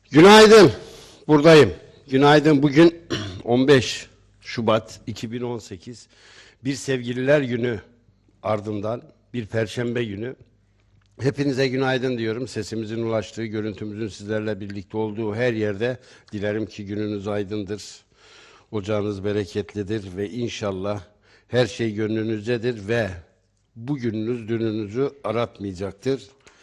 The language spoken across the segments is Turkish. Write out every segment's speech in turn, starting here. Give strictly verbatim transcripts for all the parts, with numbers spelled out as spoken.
Günaydın, buradayım. Günaydın, bugün on beş Şubat iki bin on sekiz. Bir sevgililer günü ardından, bir perşembe günü. Hepinize günaydın diyorum. Sesimizin ulaştığı, görüntümüzün sizlerle birlikte olduğu her yerde. Dilerim ki gününüz aydındır, ocağınız bereketlidir ve inşallah her şey gönlünüzdedir ve bugününüz dününüzü aratmayacaktır.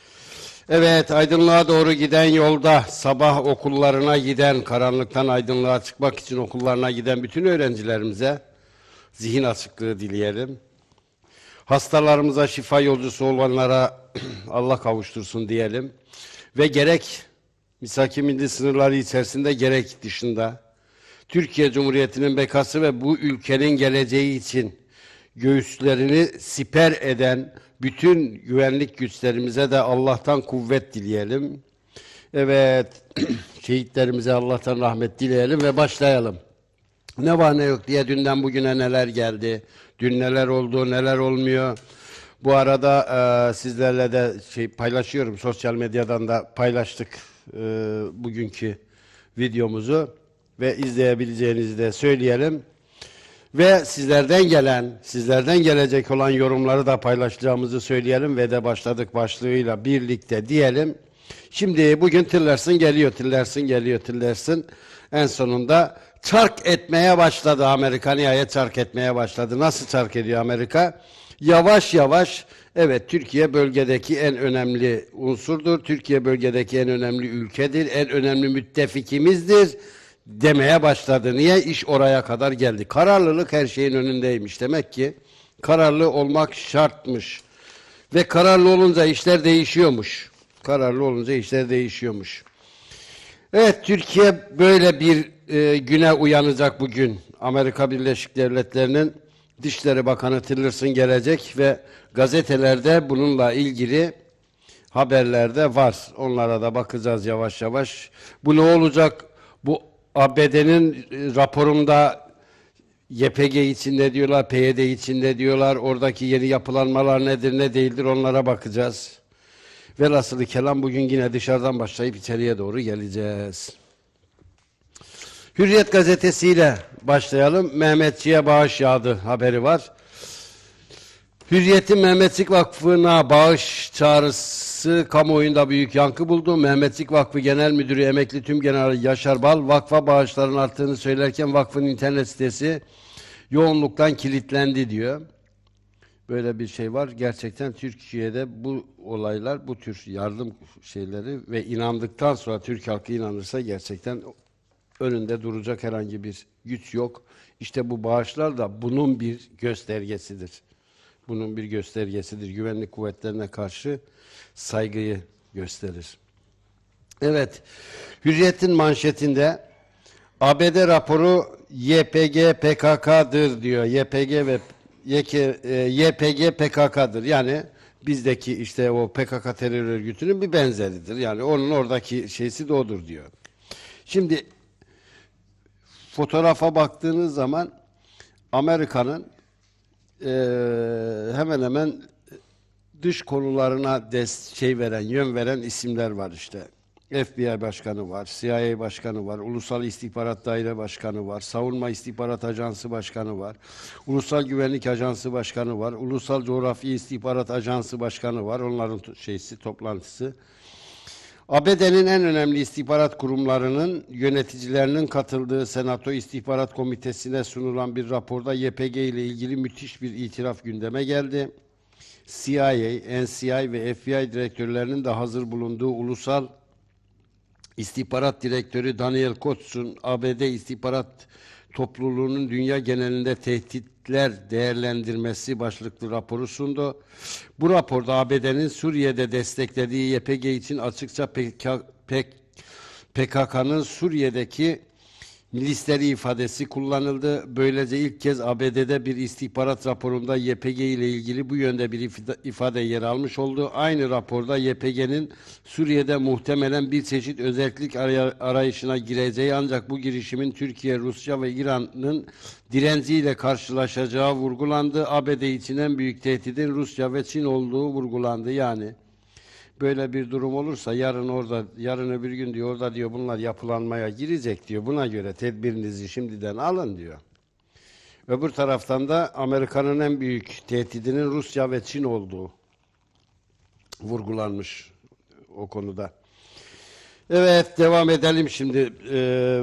Evet, aydınlığa doğru giden yolda, sabah okullarına giden, karanlıktan aydınlığa çıkmak için okullarına giden bütün öğrencilerimize zihin açıklığı dileyelim. Hastalarımıza, şifa yolcusu olanlara Allah kavuştursun diyelim. Ve gerek Misaki Milli sınırları içerisinde gerek dışında Türkiye Cumhuriyeti'nin bekası ve bu ülkenin geleceği için göğüslerini siper eden bütün güvenlik güçlerimize de Allah'tan kuvvet dileyelim. Evet, şehitlerimize Allah'tan rahmet dileyelim ve başlayalım. Ne var ne yok diye dünden bugüne neler geldi, dün neler oldu, neler olmuyor. Bu arada e, sizlerle de şey paylaşıyorum, sosyal medyadan da paylaştık e, bugünkü videomuzu ve izleyebileceğinizi de söyleyelim. Ve sizlerden gelen, sizlerden gelecek olan yorumları da paylaşacağımızı söyleyelim ve de başladık başlığıyla birlikte diyelim. Şimdi bugün Tillerson geliyor, Tillerson geliyor, Tillerson en sonunda çark etmeye başladı. Amerika nihayet çark etmeye başladı. Nasıl çark ediyor Amerika? Yavaş yavaş, evet, Türkiye bölgedeki en önemli unsurdur. Türkiye bölgedeki en önemli ülkedir, en önemli müttefikimizdir demeye başladı. Niye? İş oraya kadar geldi. Kararlılık her şeyin önündeymiş. Demek ki kararlı olmak şartmış. Ve kararlı olunca işler değişiyormuş. Kararlı olunca işler değişiyormuş. Evet, Türkiye böyle bir e, güne uyanacak bugün. Amerika Birleşik Devletleri'nin Dışişleri Bakanı Tillerson gelecek ve gazetelerde bununla ilgili haberlerde var. Onlara da bakacağız yavaş yavaş. Bu ne olacak? Bu A B D'nin raporunda Y P G için ne diyorlar, P Y D için ne diyorlar, oradaki yeni yapılanmalar nedir, ne değildir onlara bakacağız. Velhasılı kelam bugün yine dışarıdan başlayıp içeriye doğru geleceğiz. Hürriyet gazetesiyle başlayalım. Mehmetçiğe bağış yağdı haberi var. Hürriyet'in Mehmetçik Vakfı'na bağış çağrısı kamuoyunda büyük yankı buldu. Mehmetçik Vakfı Genel Müdürü Emekli Tümgeneral Yaşar Bal, vakfa bağışların arttığını söylerken vakfın internet sitesi yoğunluktan kilitlendi diyor. Böyle bir şey var. Gerçekten Türkiye'de bu olaylar, bu tür yardım şeyleri ve inandıktan sonra Türk halkı inanırsa gerçekten önünde duracak herhangi bir güç yok. İşte bu bağışlar da bunun bir göstergesidir. Bunun bir göstergesidir. Güvenlik kuvvetlerine karşı saygıyı gösterir. Evet, Hürriyet'in manşetinde A B D raporu Y P G P K K'dır diyor. Y P G ve Y P G P K K'dır. Yani bizdeki işte o P K K terör örgütünün bir benzeridir. Yani onun oradaki şeysi de odur diyor. Şimdi fotoğrafa baktığınız zaman Amerika'nın Ee, hemen hemen dış konularına des şey veren, yön veren isimler var işte. F B I Başkanı var, C I A Başkanı var, Ulusal İstihbarat Daire Başkanı var, Savunma İstihbarat Ajansı Başkanı var, Ulusal Güvenlik Ajansı Başkanı var, Ulusal Coğrafi İstihbarat Ajansı Başkanı var. Onların şeysi, toplantısı. A B D'nin en önemli istihbarat kurumlarının yöneticilerinin katıldığı Senato İstihbarat Komitesi'ne sunulan bir raporda Y P G ile ilgili müthiş bir itiraf gündeme geldi. C I A, N S I ve F B I direktörlerinin de hazır bulunduğu Ulusal İstihbarat Direktörü Daniel Kotes'un A B D istihbarat topluluğunun dünya genelinde tehditler değerlendirmesi başlıklı raporu sundu. Bu raporda A B D'nin Suriye'de desteklediği Y P G için açıkça P K K'nın Suriye'deki milisleri ifadesi kullanıldı. Böylece ilk kez A B D'de bir istihbarat raporunda Y P G ile ilgili bu yönde bir ifade yer almış oldu. Aynı raporda Y P G'nin Suriye'de muhtemelen bir çeşit özellik arayışına gireceği ancak bu girişimin Türkiye, Rusya ve İran'ın direnciyle karşılaşacağı vurgulandı. A B D için en büyük tehdidin Rusya ve Çin olduğu vurgulandı. Yani Böyle bir durum olursa yarın orada, yarın öbür gün diyor orada diyor bunlar yapılanmaya girecek diyor. Buna göre tedbirinizi şimdiden alın diyor. Öbür taraftan da Amerika'nın en büyük tehdidinin Rusya ve Çin olduğu vurgulanmış o konuda. Evet, devam edelim şimdi. Ee,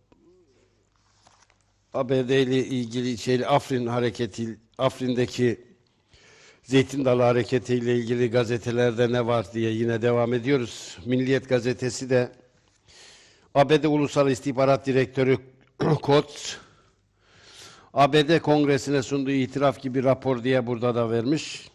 A B D ile ilgili içeri Afrin hareketi, Afrin'deki Zeytin Dalı Hareketi ile ilgili gazetelerde ne var diye yine devam ediyoruz. Milliyet gazetesi de A B D Ulusal İstihbarat Direktörü Coats, A B D Kongresi'ne sunduğu itiraf gibi rapor diye burada da vermiş.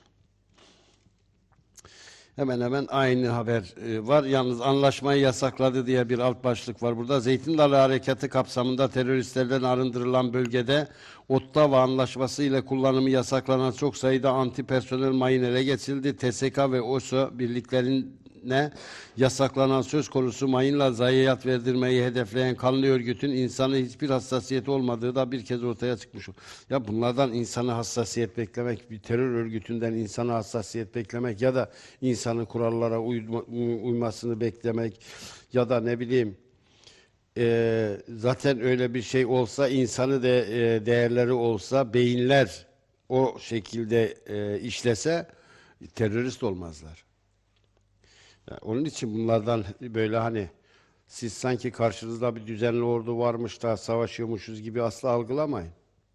Hemen hemen aynı haber e, var. Yalnız anlaşmayı yasakladı diye bir alt başlık var burada. Zeytin Dalı Harekatı kapsamında teröristlerden arındırılan bölgede Ottawa Anlaşması ile kullanımı yasaklanan çok sayıda anti-personel mayın ele geçirildi. T S K ve O S O birliklerine yasaklanan söz konusu mayınla zayiat verdirmeyi hedefleyen kanlı örgütün insanı hiçbir hassasiyeti olmadığı da bir kez ortaya çıkmış. Ya bunlardan insana hassasiyet beklemek, bir terör örgütünden insana hassasiyet beklemek ya da insanın kurallara uyma, uymasını beklemek ya da ne bileyim e, zaten öyle bir şey olsa insanı de e, değerleri olsa beyinler o şekilde e, işlese terörist olmazlar. Yani onun için bunlardan böyle hani siz sanki karşınızda bir düzenli ordu varmış da savaşıyormuşuz gibi asla algılamayın.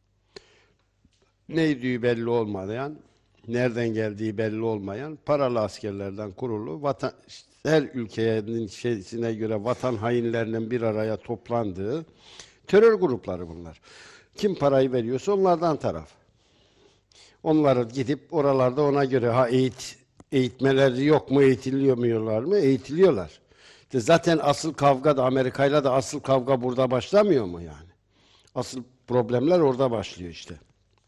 Neydiği belli olmayan, nereden geldiği belli olmayan paralı askerlerden kurulu vatan, her ülkenin şeysine göre vatan hainlerinin bir araya toplandığı terör grupları bunlar. Kim parayı veriyorsa onlardan taraf. Onları gidip oralarda ona göre ha eğit eğitmeleri yok mu, eğitiliyorlar mı? Eğitiliyorlar. İşte zaten asıl kavga da Amerika'yla da asıl kavga burada başlamıyor mu yani? Asıl problemler orada başlıyor işte.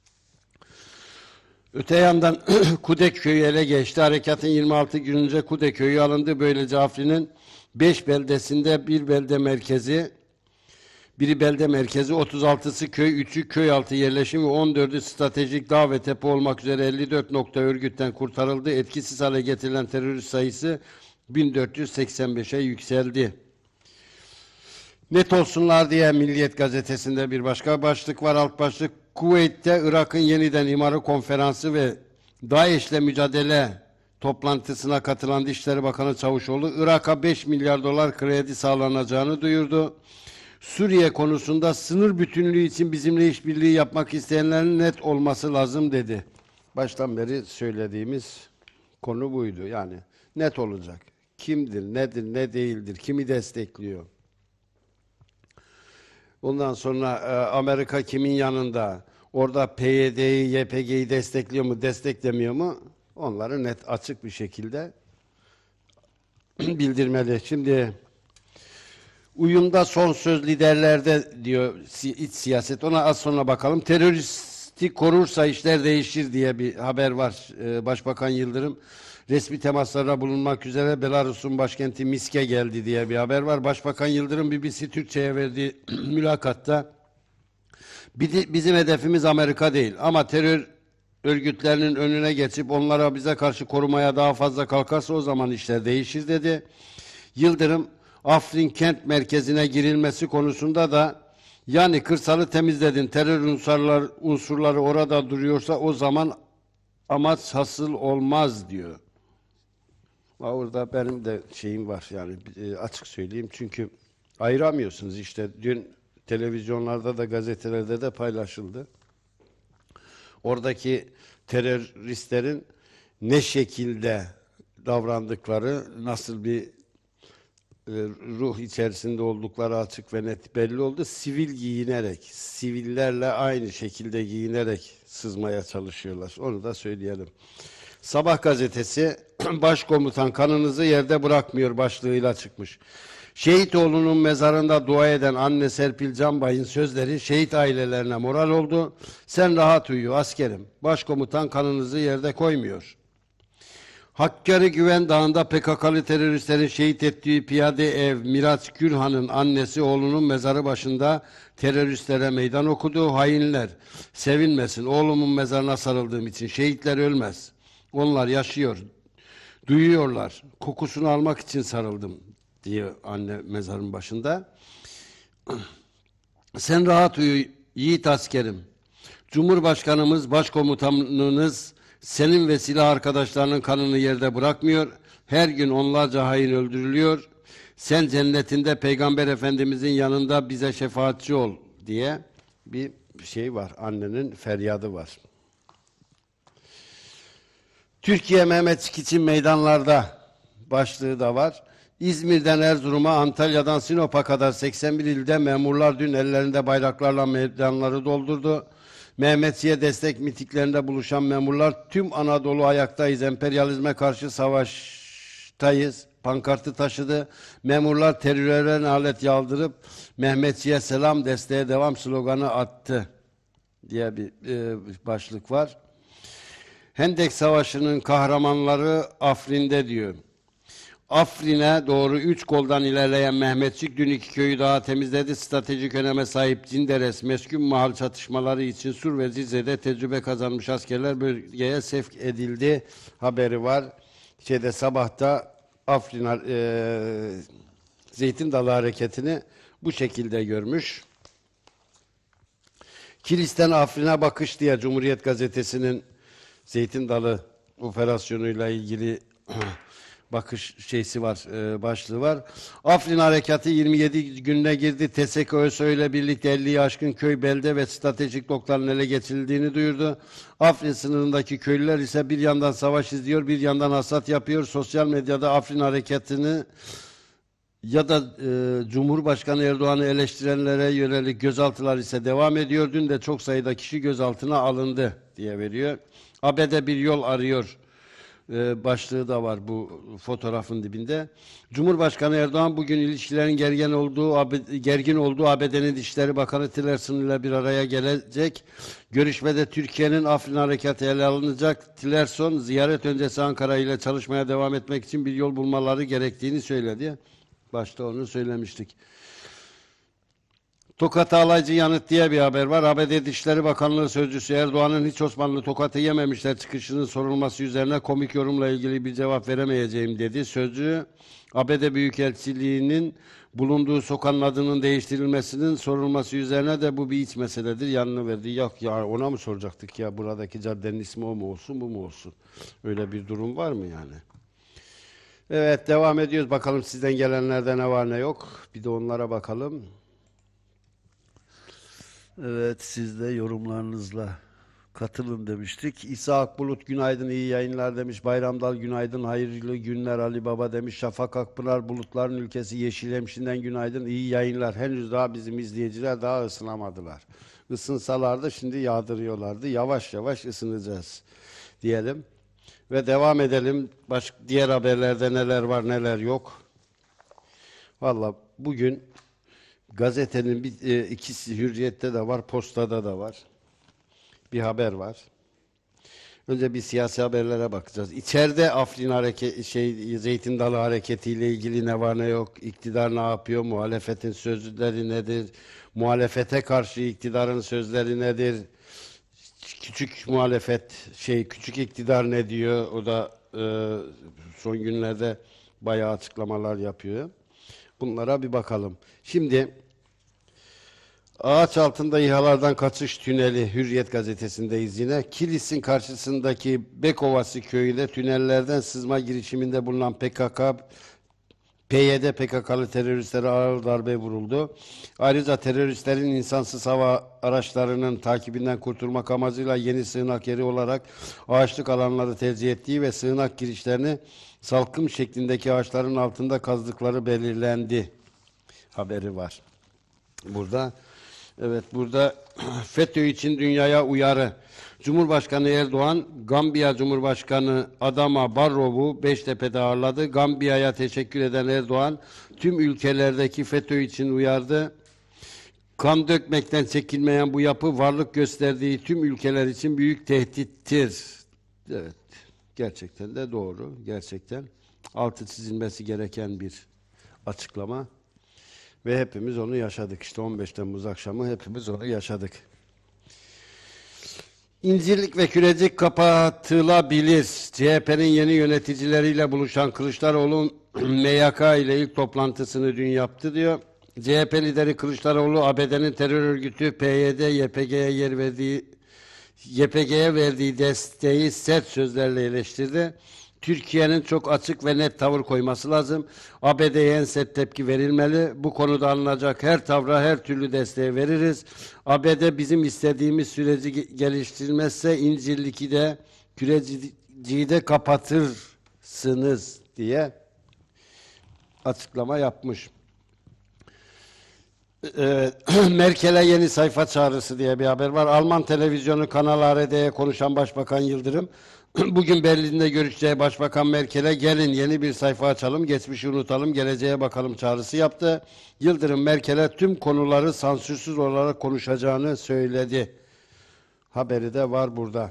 Öte yandan Kudek köyü ele geçti. Harekatın yirmi altı gün önce Kudek köyü alındı. Böylece Afrin'in beş beldesinde bir belde merkezi, biri belde merkezi, otuz altısı köy, üçü köy altı yerleşim ve on dördü stratejik dağ ve tepe olmak üzere elli dört nokta örgütten kurtarıldı. Etkisiz hale getirilen terörist sayısı bin dört yüz seksen beşe yükseldi. Net olsunlar diye Milliyet gazetesinde bir başka başlık var. Alt başlık: Kuveyt'te Irak'ın yeniden imarı konferansı ve DAEŞ'le mücadele toplantısına katılan Dışişleri Bakanı Çavuşoğlu, Irak'a beş milyar dolar kredi sağlanacağını duyurdu. Suriye konusunda sınır bütünlüğü için bizimle işbirliği yapmak isteyenlerin net olması lazım dedi. Baştan beri söylediğimiz konu buydu. Yani net olacak. Kimdir, nedir, ne değildir, kimi destekliyor? Ondan sonra e, Amerika kimin yanında? Orada P Y D'yi, Y P G'yi destekliyor mu, desteklemiyor mu? Onları net, açık bir şekilde bildirmeli. Şimdi uyumda son söz liderlerde diyor iç siyaset. Ona az sonra bakalım. Teröristi korursa işler değişir diye bir haber var. Ee, Başbakan Yıldırım resmi temaslara bulunmak üzere Belarus'un başkenti Minsk'e geldi diye bir haber var. Başbakan Yıldırım B B C Türkçe'ye verdiği mülakatta bizim hedefimiz Amerika değil ama terör örgütlerinin önüne geçip onlara bize karşı korumaya daha fazla kalkarsa o zaman işler değişir dedi. Yıldırım Afrin kent merkezine girilmesi konusunda da yani kırsalı temizledin, terör unsurlar, unsurları orada duruyorsa o zaman amaç hasıl olmaz diyor. Orada benim de şeyim var yani açık söyleyeyim çünkü ayıramıyorsunuz işte dün televizyonlarda da gazetelerde de paylaşıldı. Oradaki teröristlerin ne şekilde davrandıkları, nasıl bir e, ruh içerisinde oldukları açık ve net belli oldu. Sivil giyinerek, sivillerle aynı şekilde giyinerek sızmaya çalışıyorlar. Onu da söyleyelim. Sabah gazetesi başkomutan kanınızı yerde bırakmıyor başlığıyla çıkmış. Şehit oğlunun mezarında dua eden anne Serpil Canbay'ın sözleri şehit ailelerine moral oldu. Sen rahat uyu askerim. Başkomutan kanınızı yerde koymuyor. Hakkari Güven Dağı'nda P K K'lı teröristlerin şehit ettiği piyade ev Miraç Gülhan'ın annesi oğlunun mezarı başında teröristlere meydan okudu. Hainler sevinmesin, oğlumun mezarına sarıldığım için şehitler ölmez. Onlar yaşıyor. Duyuyorlar. Kokusunu almak için sarıldım diye anne mezarın başında. Sen rahat uyu yiğit askerim. Cumhurbaşkanımız, başkomutanınız senin ve silah arkadaşlarının kanını yerde bırakmıyor. Her gün onlarca hain öldürülüyor. Sen cennetinde Peygamber Efendimizin yanında bize şefaatçi ol diye bir şey var. Annenin feryadı var. Türkiye Mehmetçik için meydanlarda başlığı da var. İzmir'den Erzurum'a, Antalya'dan Sinop'a kadar seksen bir ilde memurlar dün ellerinde bayraklarla meydanları doldurdu. Mehmetçiğe destek mitiklerinde buluşan memurlar tüm Anadolu ayaktayız, emperyalizme karşı savaştayız pankartı taşıdı. Memurlar teröre alet yaldırıp Mehmetçiğe selam, desteğe devam sloganı attı diye bir e, başlık var. Hendek Savaşı'nın kahramanları Afrin'de diyor. Afrin'e doğru üç koldan ilerleyen Mehmetçik dün iki köyü daha temizledi. Stratejik öneme sahip Cinderes, Meskun Mahal çatışmaları için Sur ve Cizre'de tecrübe kazanmış askerler bölgeye sevk edildi haberi var. Şeyde sabahta Afrin e, Zeytin Dalı Hareketi'ni bu şekilde görmüş. Kilis'ten Afrin'e bakış diye Cumhuriyet Gazetesi'nin Zeytin Dalı operasyonuyla ilgili bakış şeysi var, e, başlığı var. Afrin Harekatı yirmi yedi gününe girdi. T S K ÖSO ile birlikte elliyi aşkın köy, belde ve stratejik noktaların ele geçirildiğini duyurdu. Afrin sınırındaki köylüler ise bir yandan savaş izliyor, bir yandan hasat yapıyor. Sosyal medyada Afrin Harekatı'nı ya da e, Cumhurbaşkanı Erdoğan'ı eleştirenlere yönelik gözaltılar ise devam ediyor. Dün de çok sayıda kişi gözaltına alındı diye veriyor. A B D bir yol arıyor e, başlığı da var bu fotoğrafın dibinde. Cumhurbaşkanı Erdoğan bugün ilişkilerin gergin olduğu gergin olduğu A B D'nin Dışişleri Bakanı Tillerson ile bir araya gelecek. Görüşmede Türkiye'nin Afrin Harekatı ele alınacak. Tillerson ziyaret öncesi Ankara ile çalışmaya devam etmek için bir yol bulmaları gerektiğini söyledi. Başta onu söylemiştik. Tokat alaycı yanıt diye bir haber var. A B D Dışişleri Bakanlığı Sözcüsü Erdoğan'ın hiç Osmanlı tokatı yememişler çıkışının sorulması üzerine komik yorumla ilgili bir cevap veremeyeceğim dedi. Sözcü, A B D Büyükelçiliği'nin bulunduğu sokağın adının değiştirilmesinin sorulması üzerine de bu bir iç meseledir. Yanını verdi. Yok ya ona mı soracaktık ya buradaki caddenin ismi o mu olsun bu mu olsun? Öyle bir durum var mı yani? Evet devam ediyoruz. Bakalım sizden gelenlerde ne var ne yok. Bir de onlara bakalım. Evet, siz de yorumlarınızla katılın demiştik. İsa Akbulut günaydın, iyi yayınlar demiş. Bayramdal günaydın, hayırlı günler Ali Baba demiş. Şafak Akpınar bulutların ülkesi Yeşilemşin'den günaydın, iyi yayınlar. Henüz daha bizim izleyiciler daha ısınamadılar. Isınsalardı şimdi yağdırıyorlardı. Yavaş yavaş ısınacağız diyelim. Ve devam edelim. Başka diğer haberlerde neler var neler yok. Vallahi bugün gazetenin bir, e, ikisi Hürriyet'te de var, Posta'da da var. Bir haber var. Önce bir siyasi haberlere bakacağız. İçeride Afrin hareket şey Zeytin Dalı hareketiyle ilgili ne var ne yok, iktidar ne yapıyor, muhalefetin sözleri nedir, muhalefete karşı iktidarın sözleri nedir, küçük muhalefet şey küçük iktidar ne diyor, o da e, son günlerde bayağı açıklamalar yapıyor. Bunlara bir bakalım. Şimdi ağaç altında İHA'lardan kaçış tüneli Hürriyet gazetesindeyiz yine. Kilis'in karşısındaki Bekovası köyüyle tünellerden sızma girişiminde bulunan P K K, P Y D P K K'lı teröristlere ağır darbe vuruldu. Ayrıca teröristlerin insansız hava araçlarının takibinden kurtulmak amacıyla yeni sığınak yeri olarak ağaçlık alanları tercih ettiği ve sığınak girişlerini salkım şeklindeki ağaçların altında kazdıkları belirlendi haberi var. Burada evet burada FETÖ için dünyaya uyarı. Cumhurbaşkanı Erdoğan, Gambiya Cumhurbaşkanı Adama Barrow'u Beştepe'de ağırladı. Gambiya'ya teşekkür eden Erdoğan, tüm ülkelerdeki FETÖ için uyardı. Kan dökmekten çekinmeyen bu yapı, varlık gösterdiği tüm ülkeler için büyük tehdittir. Evet, gerçekten de doğru. Gerçekten altı çizilmesi gereken bir açıklama. Ve hepimiz onu yaşadık. İşte on beş Temmuz akşamı hepimiz onu yaşadık. İncirlik ve Kürecik kapatılabilir. C H P'nin yeni yöneticileriyle buluşan Kılıçdaroğlu M Y K ile ilk toplantısını dün yaptı diyor. C H P lideri Kılıçdaroğlu A B D'nin terör örgütü P Y D, Y P G'ye yer verdiği Y P G'ye verdiği desteği sert sözlerle eleştirdi. Türkiye'nin çok açık ve net tavır koyması lazım. A B D'ye en sert tepki verilmeli. Bu konuda alınacak her tavra her türlü desteği veririz. A B D bizim istediğimiz süreci geliştirmezse İncirlik'i de Kürecik'i de kapatırsınız diye açıklama yapmış. Ee, Merkel'e yeni sayfa çağrısı diye bir haber var. Alman televizyonu Kanal A R D'ye konuşan Başbakan Yıldırım, bugün Berlin'de görüşeceği Başbakan Merkel'e gelin yeni bir sayfa açalım, geçmişi unutalım, geleceğe bakalım çağrısı yaptı. Yıldırım Merkel'e tüm konuları sansürsüz olarak konuşacağını söyledi. Haberi de var burada.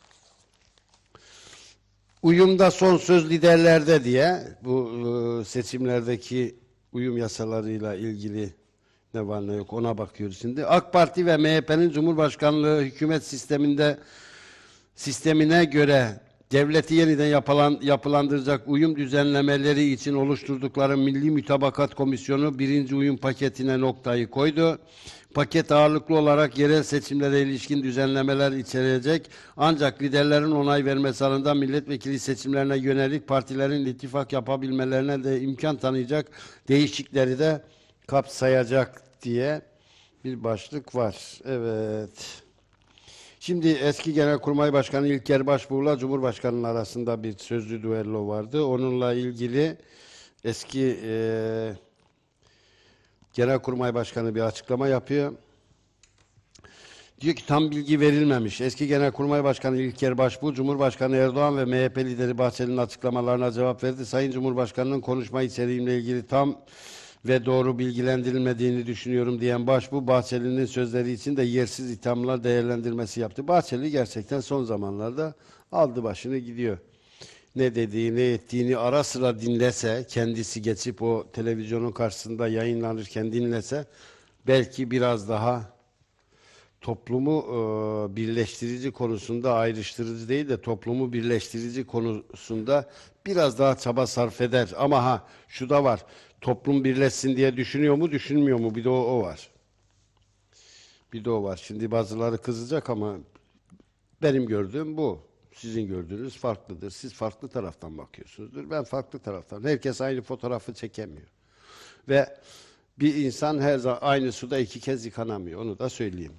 Uyumda son söz liderlerde diye bu e, seçimlerdeki uyum yasalarıyla ilgili ne var ne yok ona bakıyoruz şimdi. AK Parti ve M H P'nin Cumhurbaşkanlığı hükümet sisteminde sistemine göre devleti yeniden yapılan, yapılandıracak uyum düzenlemeleri için oluşturdukları Milli Mütabakat Komisyonu birinci uyum paketine noktayı koydu. Paket ağırlıklı olarak yerel seçimlere ilişkin düzenlemeler içerecek. Ancak liderlerin onay vermesi halinde milletvekili seçimlerine yönelik partilerin ittifak yapabilmelerine de imkan tanıyacak değişiklikleri de kapsayacak diye bir başlık var. Evet. Şimdi eski Genelkurmay Başkanı İlker Başbuğ'la Cumhurbaşkanı'nın arasında bir sözlü düello vardı. Onunla ilgili eski e, Genelkurmay Başkanı bir açıklama yapıyor. Diyor ki tam bilgi verilmemiş. Eski Genelkurmay Başkanı İlker Başbuğ, Cumhurbaşkanı Erdoğan ve M H P lideri Bahçeli'nin açıklamalarına cevap verdi. Sayın Cumhurbaşkanı'nın konuşma içeriğimle ilgili tam ve doğru bilgilendirilmediğini düşünüyorum diyen Başbuğ, Bahçeli'nin sözleri için de yersiz ithamlar değerlendirmesi yaptı. Bahçeli gerçekten son zamanlarda aldı başını gidiyor. Ne dediği, ne ettiğini ara sıra dinlese, kendisi geçip o televizyonun karşısında yayınlanırken dinlese, belki biraz daha toplumu e, birleştirici konusunda, ayrıştırıcı değil de toplumu birleştirici konusunda biraz daha çaba sarf eder. Ama ha şu da var, toplum birleşsin diye düşünüyor mu, düşünmüyor mu? Bir de o, o var. Bir de o var. Şimdi bazıları kızacak ama benim gördüğüm bu. Sizin gördüğünüz farklıdır. Siz farklı taraftan bakıyorsunuzdur. Ben farklı taraftan. Herkes aynı fotoğrafı çekemiyor. Ve bir insan her zaman aynı suda iki kez yıkanamıyor. Onu da söyleyeyim.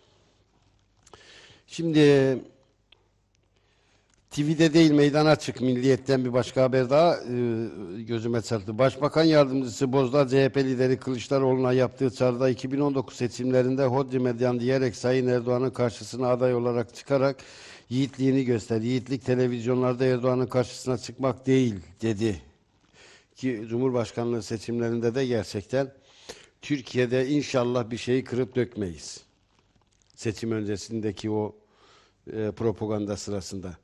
Şimdi T V'de değil meydana çık Milliyet'ten bir başka haber daha e, gözüme çarptı. Başbakan Yardımcısı Bozdağ C H P lideri Kılıçdaroğlu'na yaptığı çağrıda iki bin on dokuz seçimlerinde hodri meydan diyerek Sayın Erdoğan'ın karşısına aday olarak çıkarak yiğitliğini gösterdi. Yiğitlik televizyonlarda Erdoğan'ın karşısına çıkmak değil dedi. Ki Cumhurbaşkanlığı seçimlerinde de gerçekten Türkiye'de inşallah bir şeyi kırıp dökmeyiz. Seçim öncesindeki o e, propaganda sırasında.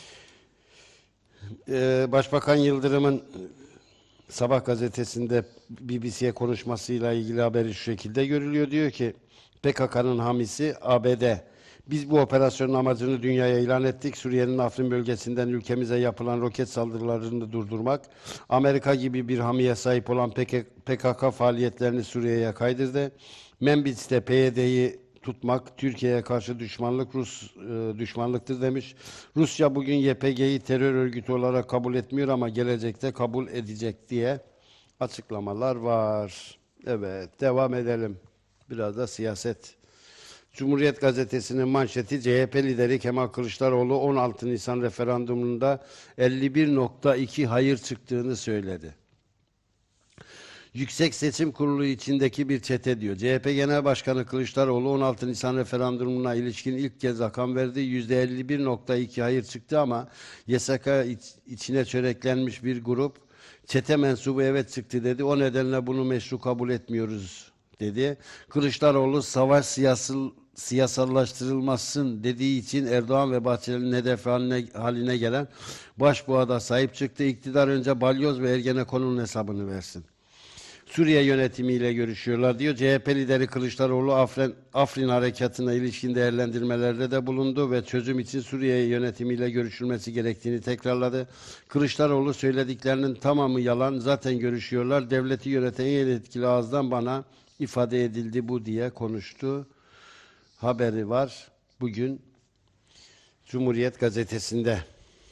E, Başbakan Yıldırım'ın Sabah gazetesinde B B C'ye konuşmasıyla ilgili haberi şu şekilde görülüyor. Diyor ki P K K'nın hamisi A B D. Biz bu operasyonun amacını dünyaya ilan ettik. Suriye'nin Afrin bölgesinden ülkemize yapılan roket saldırılarını durdurmak. Amerika gibi bir hamiye sahip olan P K K faaliyetlerini Suriye'ye kaydırdı. Menbic'te P Y D'yi tutmak Türkiye'ye karşı düşmanlık Rus e, düşmanlıktır demiş. Rusya bugün Y P G'yi terör örgütü olarak kabul etmiyor ama gelecekte kabul edecek diye açıklamalar var. Evet, devam edelim. Biraz da siyaset. Cumhuriyet Gazetesi'nin manşeti C H P lideri Kemal Kılıçdaroğlu on altı Nisan referandumunda elli bir nokta iki hayır çıktığını söyledi. Yüksek Seçim Kurulu içindeki bir çete diyor. C H P Genel Başkanı Kılıçdaroğlu on altı Nisan referandumuna ilişkin ilk kez rakam verdi. yüzde elli bir nokta iki hayır çıktı ama Y S K iç, içine çöreklenmiş bir grup çete mensubu evet çıktı dedi. O nedenle bunu meşru kabul etmiyoruz dedi. Kılıçdaroğlu savaş siyasal siyasallaştırılmasın dediği için Erdoğan ve Bahçeli'nin hedef haline, haline gelen Başbuğ'a da sahip çıktı. İktidar önce Balyoz ve Ergenekon'un hesabını versin. Suriye yönetimiyle görüşüyorlar diyor. C H P lideri Kılıçdaroğlu Afrin, Afrin harekatına ilişkin değerlendirmelerde de bulundu ve çözüm için Suriye yönetimiyle görüşülmesi gerektiğini tekrarladı. Kılıçdaroğlu söylediklerinin tamamı yalan, zaten görüşüyorlar. Devleti yöneten en etkili ağızdan bana ifade edildi bu diye konuştu. Haberi var bugün Cumhuriyet Gazetesi'nde.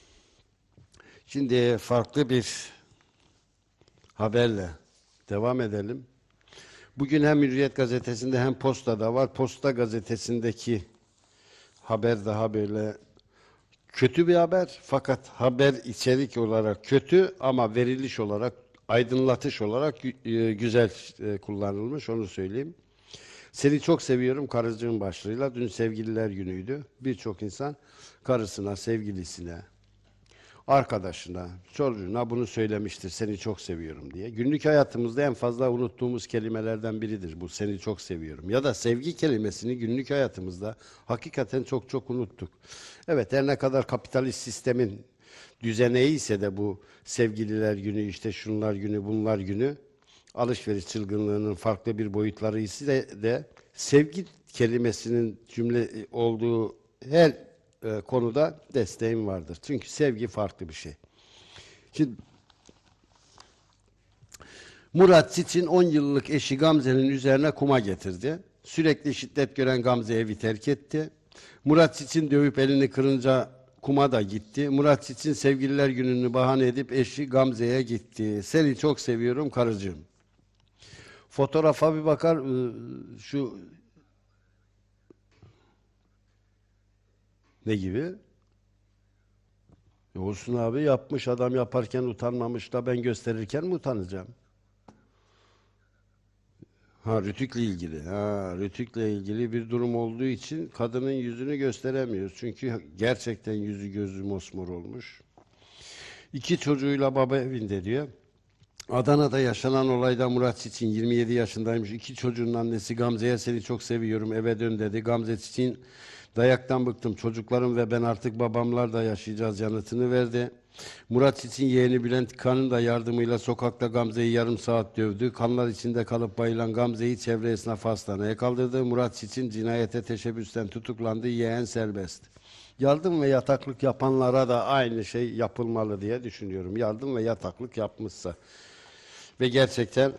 Şimdi farklı bir haberle devam edelim. Bugün hem Hürriyet Gazetesi'nde hem Posta'da var. Posta Gazetesi'ndeki haber daha böyle kötü bir haber. Fakat haber içerik olarak kötü ama veriliş olarak, aydınlatış olarak güzel kullanılmış. Onu söyleyeyim. Seni çok seviyorum karıcığın başlığıyla. Dün sevgililer günüydü. Birçok insan karısına, sevgilisine, arkadaşına, çocuğuna bunu söylemiştir. Seni çok seviyorum diye. Günlük hayatımızda en fazla unuttuğumuz kelimelerden biridir bu. Seni çok seviyorum. Ya da sevgi kelimesini günlük hayatımızda hakikaten çok çok unuttuk. Evet, her ne kadar kapitalist sistemin düzeneği ise de bu sevgililer günü, işte şunlar günü, bunlar günü, alışveriş çılgınlığının farklı bir boyutları ise de, de sevgi kelimesinin cümle olduğu her e, konuda desteğim vardır. Çünkü sevgi farklı bir şey. Şimdi Murat Çiçin on yıllık eşi Gamze'nin üzerine kuma getirdi. Sürekli şiddet gören Gamze evi terk etti. Murat Çiçin dövüp elini kırınca kuma da gitti. Murat Çiçin sevgililer gününü bahane edip eşi Gamze'ye gitti. Seni çok seviyorum karıcığım. Fotoğrafa bir bakar, şu ne gibi? E olsun abi, yapmış adam, yaparken utanmamış da ben gösterirken mi utanacağım? Ha, Rütük'le ilgili. Ha, Rütük'le ilgili bir durum olduğu için kadının yüzünü gösteremiyoruz. Çünkü gerçekten yüzü gözü mosmor olmuş. İki çocuğuyla baba evinde diyor. Adana'da yaşanan olayda Murat Çiçin yirmi yedi yaşındaymış. İki çocuğun annesi Gamze'ye seni çok seviyorum eve dön dedi. Gamze Çiçin dayaktan bıktım çocuklarım ve ben artık babamlar da yaşayacağız yanıtını verdi. Murat Çiçin yeğeni Bülent Kan'ın da yardımıyla sokakta Gamze'yi yarım saat dövdü. Kanlar içinde kalıp bayılan Gamze'yi çevre esnafı hastaneye kaldırdı. Murat Çiçin cinayete teşebbüsten tutuklandı. Yeğen serbest. Yardım ve yataklık yapanlara da aynı şey yapılmalı diye düşünüyorum. Yardım ve yataklık yapmışsa. Ve gerçekten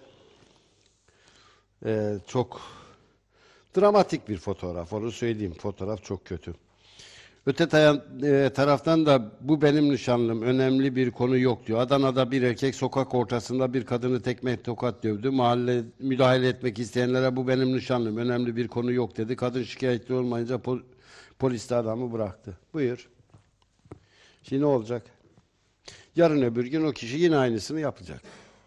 e, çok dramatik bir fotoğraf. Onu söyleyeyim. Fotoğraf çok kötü. Öte e, taraftan da bu benim nişanlım, önemli bir konu yok diyor. Adana'da bir erkek sokak ortasında bir kadını tekme tokat dövdü. Mahalle müdahale etmek isteyenlere bu benim nişanlım, önemli bir konu yok dedi. Kadın şikayetli olmayınca pol polis de adamı bıraktı. Buyur. Şimdi ne olacak? Yarın öbür gün o kişi yine aynısını yapacak.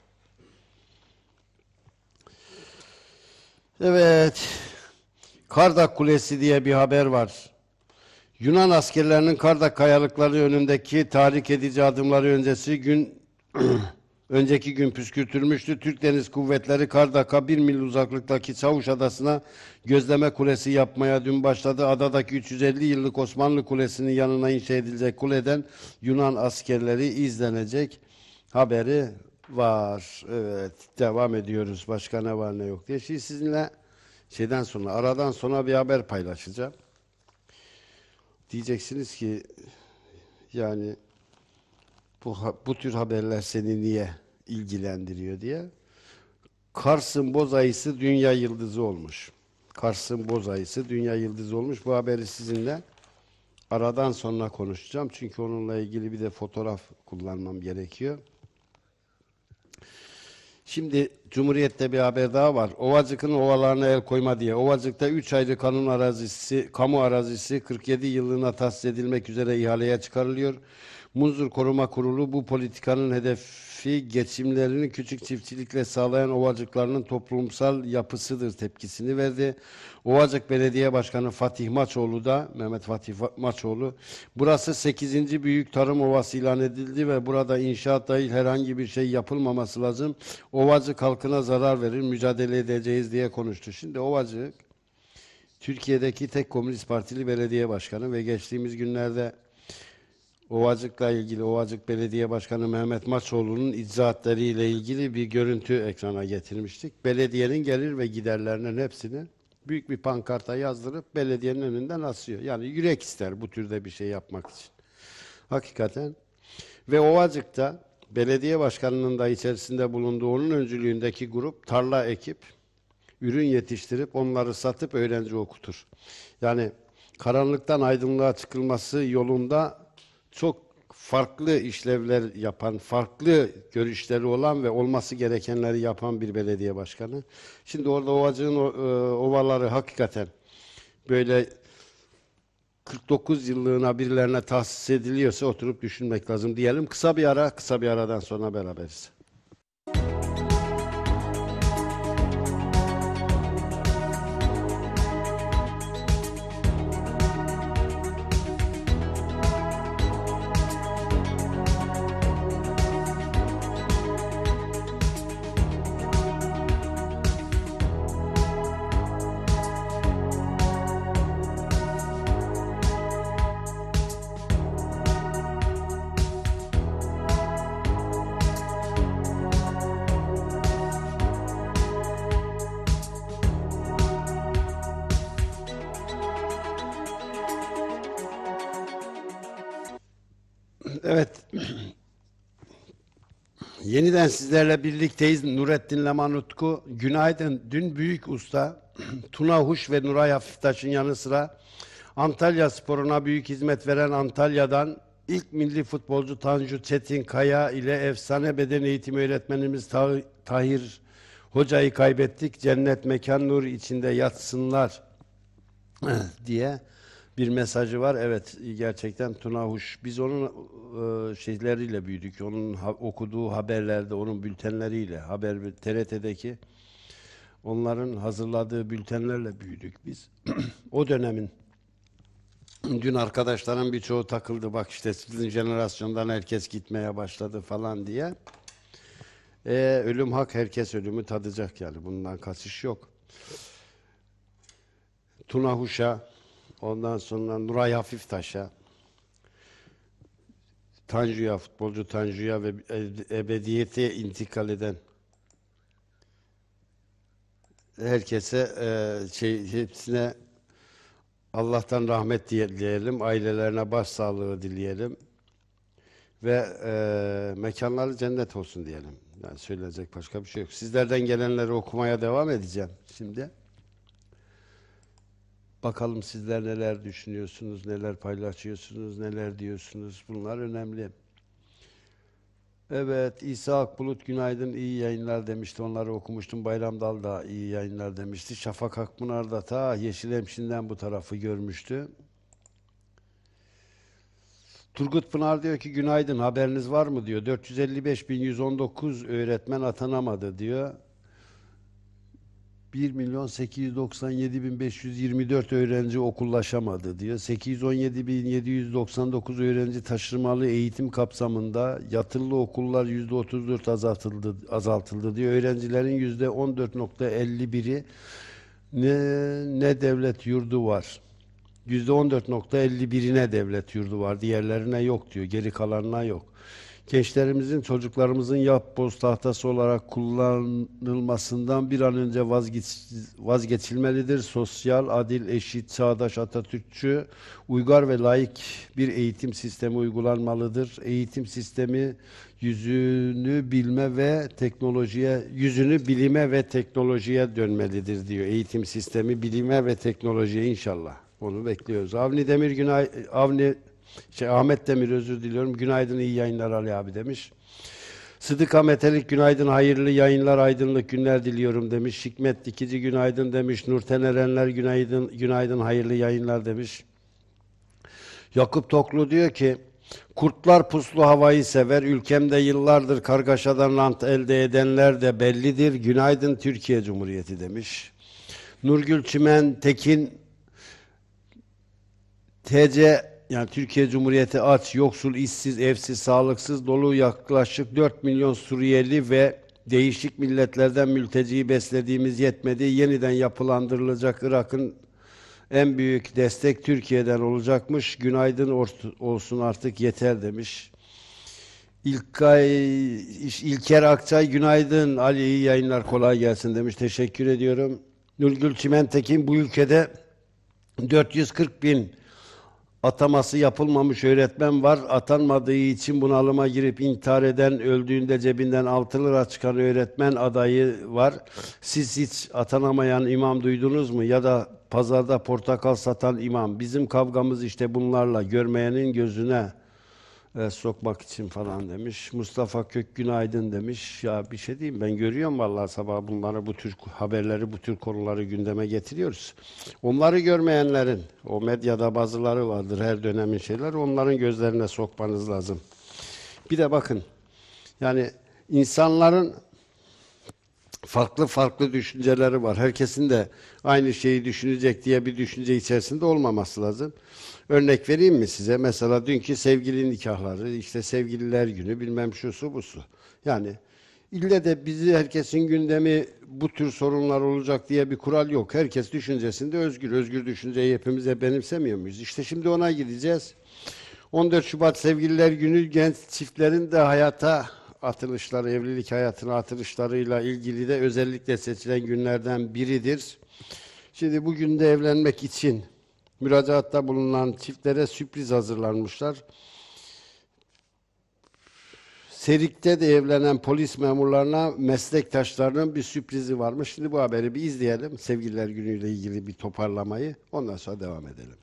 Evet. Kardak Kulesi diye bir haber var. Yunan askerlerinin Kardak kayalıkları önündeki tahrik edici adımları öncesi gün önceki gün püskürtülmüştü. Türk Deniz Kuvvetleri Kardak'a bir mil uzaklıktaki Çavuş Adası'na gözleme kulesi yapmaya dün başladı. Adadaki üç yüz elli yıllık Osmanlı Kulesi'nin yanına inşa edilecek kuleden Yunan askerleri izlenecek haberi var. Evet, devam ediyoruz. Başka ne var ne yok diye. Şimdi sizinle şeyden sonra, aradan sonra bir haber paylaşacağım. Diyeceksiniz ki yani bu, bu tür haberler seni niye ilgilendiriyor diye. Kars'ın boz ayısı dünya yıldızı olmuş. Kars'ın boz ayısı dünya yıldızı olmuş. Bu haberi sizinle aradan sonra konuşacağım. Çünkü onunla ilgili bir de fotoğraf kullanmam gerekiyor. Şimdi Cumhuriyet'te bir haber daha var. Ovacık'ın ovalarına el koyma diye. Ovacık'ta üç ayrı kanun arazisi, kamu arazisi kırk yedi yıllığına tahsis edilmek üzere ihaleye çıkarılıyor. Muzur Koruma Kurulu bu politikanın hedefi geçimlerini küçük çiftçilikle sağlayan ovacıklarının toplumsal yapısıdır tepkisini verdi. Ovacık Belediye Başkanı Fatih Maçoğlu da, Mehmet Fatih Maçoğlu, burası sekizinci büyük tarım ovası ilan edildi ve burada inşaat dahil herhangi bir şey yapılmaması lazım. Ovacık halkına zarar verir, mücadele edeceğiz diye konuştu. Şimdi Ovacık, Türkiye'deki tek Komünist Partili belediye başkanı ve geçtiğimiz günlerde Ovacık'la ilgili Ovacık Belediye Başkanı Mehmet Maçoğlu'nun icraatları ile ilgili bir görüntü ekrana getirmiştik. Belediyenin gelir ve giderlerinin hepsini büyük bir pankarta yazdırıp belediyenin önünden asıyor. Yani yürek ister bu türde bir şey yapmak için. Hakikaten. Ve Ovacık'ta belediye başkanının da içerisinde bulunduğu onun öncülüğündeki grup tarla ekip, ürün yetiştirip onları satıp öğrenci okutur. Yani karanlıktan aydınlığa çıkılması yolunda çok farklı işlevler yapan, farklı görüşleri olan ve olması gerekenleri yapan bir belediye başkanı. Şimdi orada Ovacık'ın ovaları hakikaten böyle kırk dokuz yıllığına birilerine tahsis ediliyorsa oturup düşünmek lazım diyelim. Kısa bir ara, kısa bir aradan sonra beraberiz. Evet. Yeniden sizlerle birlikteyiz. Nurettin Leman Utku. Günaydın. Dün büyük usta Tuna Huş ve Nuray Hafiftaş'ın yanı sıra Antalya Spor'una büyük hizmet veren Antalya'dan ilk milli futbolcu Tanju Çetinkaya ile efsane beden eğitimi öğretmenimiz Tah- Tahir Hoca'yı kaybettik. Cennet mekan nur içinde yatsınlar diye bir mesajı var. Evet, gerçekten Tuna Huş. Biz onun e, şeyleriyle büyüdük. Onun ha, okuduğu haberlerde, onun bültenleriyle, haber T R T'deki onların hazırladığı bültenlerle büyüdük biz. O dönemin dün arkadaşların birçoğu takıldı. Bak işte sizin jenerasyondan herkes gitmeye başladı falan diye. E, ölüm hak, herkes ölümü tadacak yani. Bundan kaçış yok. Tuna Huş'a, ondan sonra Nuray Hafiftaş'a, Tanju'ya, futbolcu Tanju'ya ve ebediyete intikal eden herkese e, şey hepsine Allah'tan rahmet dileyelim, ailelerine başsağlığı dileyelim ve e, mekanları cennet olsun diyelim. Yani söyleyecek başka bir şey yok. Sizlerden gelenleri okumaya devam edeceğim şimdi. Bakalım sizler neler düşünüyorsunuz, neler paylaşıyorsunuz, neler diyorsunuz. Bunlar önemli. Evet, İsa Akbulut günaydın, iyi yayınlar demişti. Onları okumuştum. Bayram Dal da iyi yayınlar demişti. Şafak Akpınar da ta Yeşilemşin'den bu tarafı görmüştü. Turgut Pınar diyor ki günaydın, haberiniz var mı diyor. dört yüz elli beş bin yüz on dokuz öğretmen atanamadı diyor. bir milyon sekiz yüz doksan yedi bin beş yüz yirmi dört öğrenci okullaşamadı diyor. sekiz yüz on yedi bin yedi yüz doksan dokuz öğrenci taşımalı eğitim kapsamında yatılı okullar yüzde otuz dört azaltıldı, azaltıldı diyor. Öğrencilerin yüzde on dört nokta elli biri ne, ne devlet yurdu var. yüzde on dört nokta elli birine devlet yurdu var. Diğerlerine yok diyor. Geri kalanına yok. Gençlerimizin, çocuklarımızın yapboz tahtası olarak kullanılmasından bir an önce vazgeç, vazgeçilmelidir. Sosyal, adil, eşit, çağdaş, Atatürkçü, uygar ve layık bir eğitim sistemi uygulanmalıdır. Eğitim sistemi yüzünü bilme ve teknolojiye, yüzünü bilime ve teknolojiye dönmelidir diyor. Eğitim sistemi bilime ve teknolojiye inşallah. Onu bekliyoruz. Avni Demir Günay, Avni Şey, Ahmet Demir özür diliyorum. Günaydın, iyi yayınlar Ali abi demiş. Sıdıka Metelik günaydın, hayırlı yayınlar, aydınlık günler diliyorum demiş. Hikmet Dikici günaydın demiş. Nurten Erenler günaydın, günaydın, hayırlı yayınlar demiş. Yakup Toklu diyor ki kurtlar puslu havayı sever. Ülkemde yıllardır kargaşadan rant elde edenler de bellidir. Günaydın Türkiye Cumhuriyeti demiş. Nurgül Çimen Tekin T C yani Türkiye Cumhuriyeti aç, yoksul, işsiz, evsiz, sağlıksız, dolu yaklaşık dört milyon Suriyeli ve değişik milletlerden mülteciyi beslediğimiz yetmedi. Yeniden yapılandırılacak Irak'ın En büyük destek Türkiye'den olacakmış. Günaydın olsun artık yeter demiş. İlkay, İlker Akçay günaydın. Ali iyi yayınlar kolay gelsin demiş. Teşekkür ediyorum. Nurgül Çimentekin bu ülkede dört yüz kırk bin ataması yapılmamış öğretmen var. Atanmadığı için bunalıma girip intihar eden, öldüğünde cebinden altı lira çıkan öğretmen adayı var. Siz hiç atanamayan imam duydunuz mu? Ya da pazarda portakal satan imam. Bizim kavgamız işte bunlarla. Görmeyenin gözüne e, sokmak için falan demiş. Mustafa Kök günaydın demiş. Ya bir şey diyeyim, ben görüyorum vallahi sabah bunları, bu tür haberleri, bu tür konuları gündeme getiriyoruz. Onları görmeyenlerin, o medyada bazıları vardır her dönemin şeyler, onların gözlerine sokmanız lazım. Bir de bakın, yani insanların farklı farklı düşünceleri var. Herkesin de aynı şeyi düşünecek diye bir düşünce içerisinde olmaması lazım. Örnek vereyim mi size? Mesela dünkü sevgili nikahları, işte sevgililer günü, bilmem şusu busu. Yani ille de bizi herkesin gündemi bu tür sorunlar olacak diye bir kural yok. Herkes düşüncesinde özgür. Özgür düşünceyi hepimize benimsemiyor muyuz? İşte şimdi ona gideceğiz. on dört Şubat Sevgililer Günü genç çiftlerin de hayata atılışları, evlilik hayatına atılışlarıyla ilgili de özellikle seçilen günlerden biridir. Şimdi bugün de evlenmek için müracaatta bulunan çiftlere sürpriz hazırlanmışlar. Serik'te de evlenen polis memurlarına meslektaşlarının bir sürprizi varmış. Şimdi bu haberi bir izleyelim. Sevgililer Günü'yle ilgili bir toparlamayı. Ondan sonra devam edelim.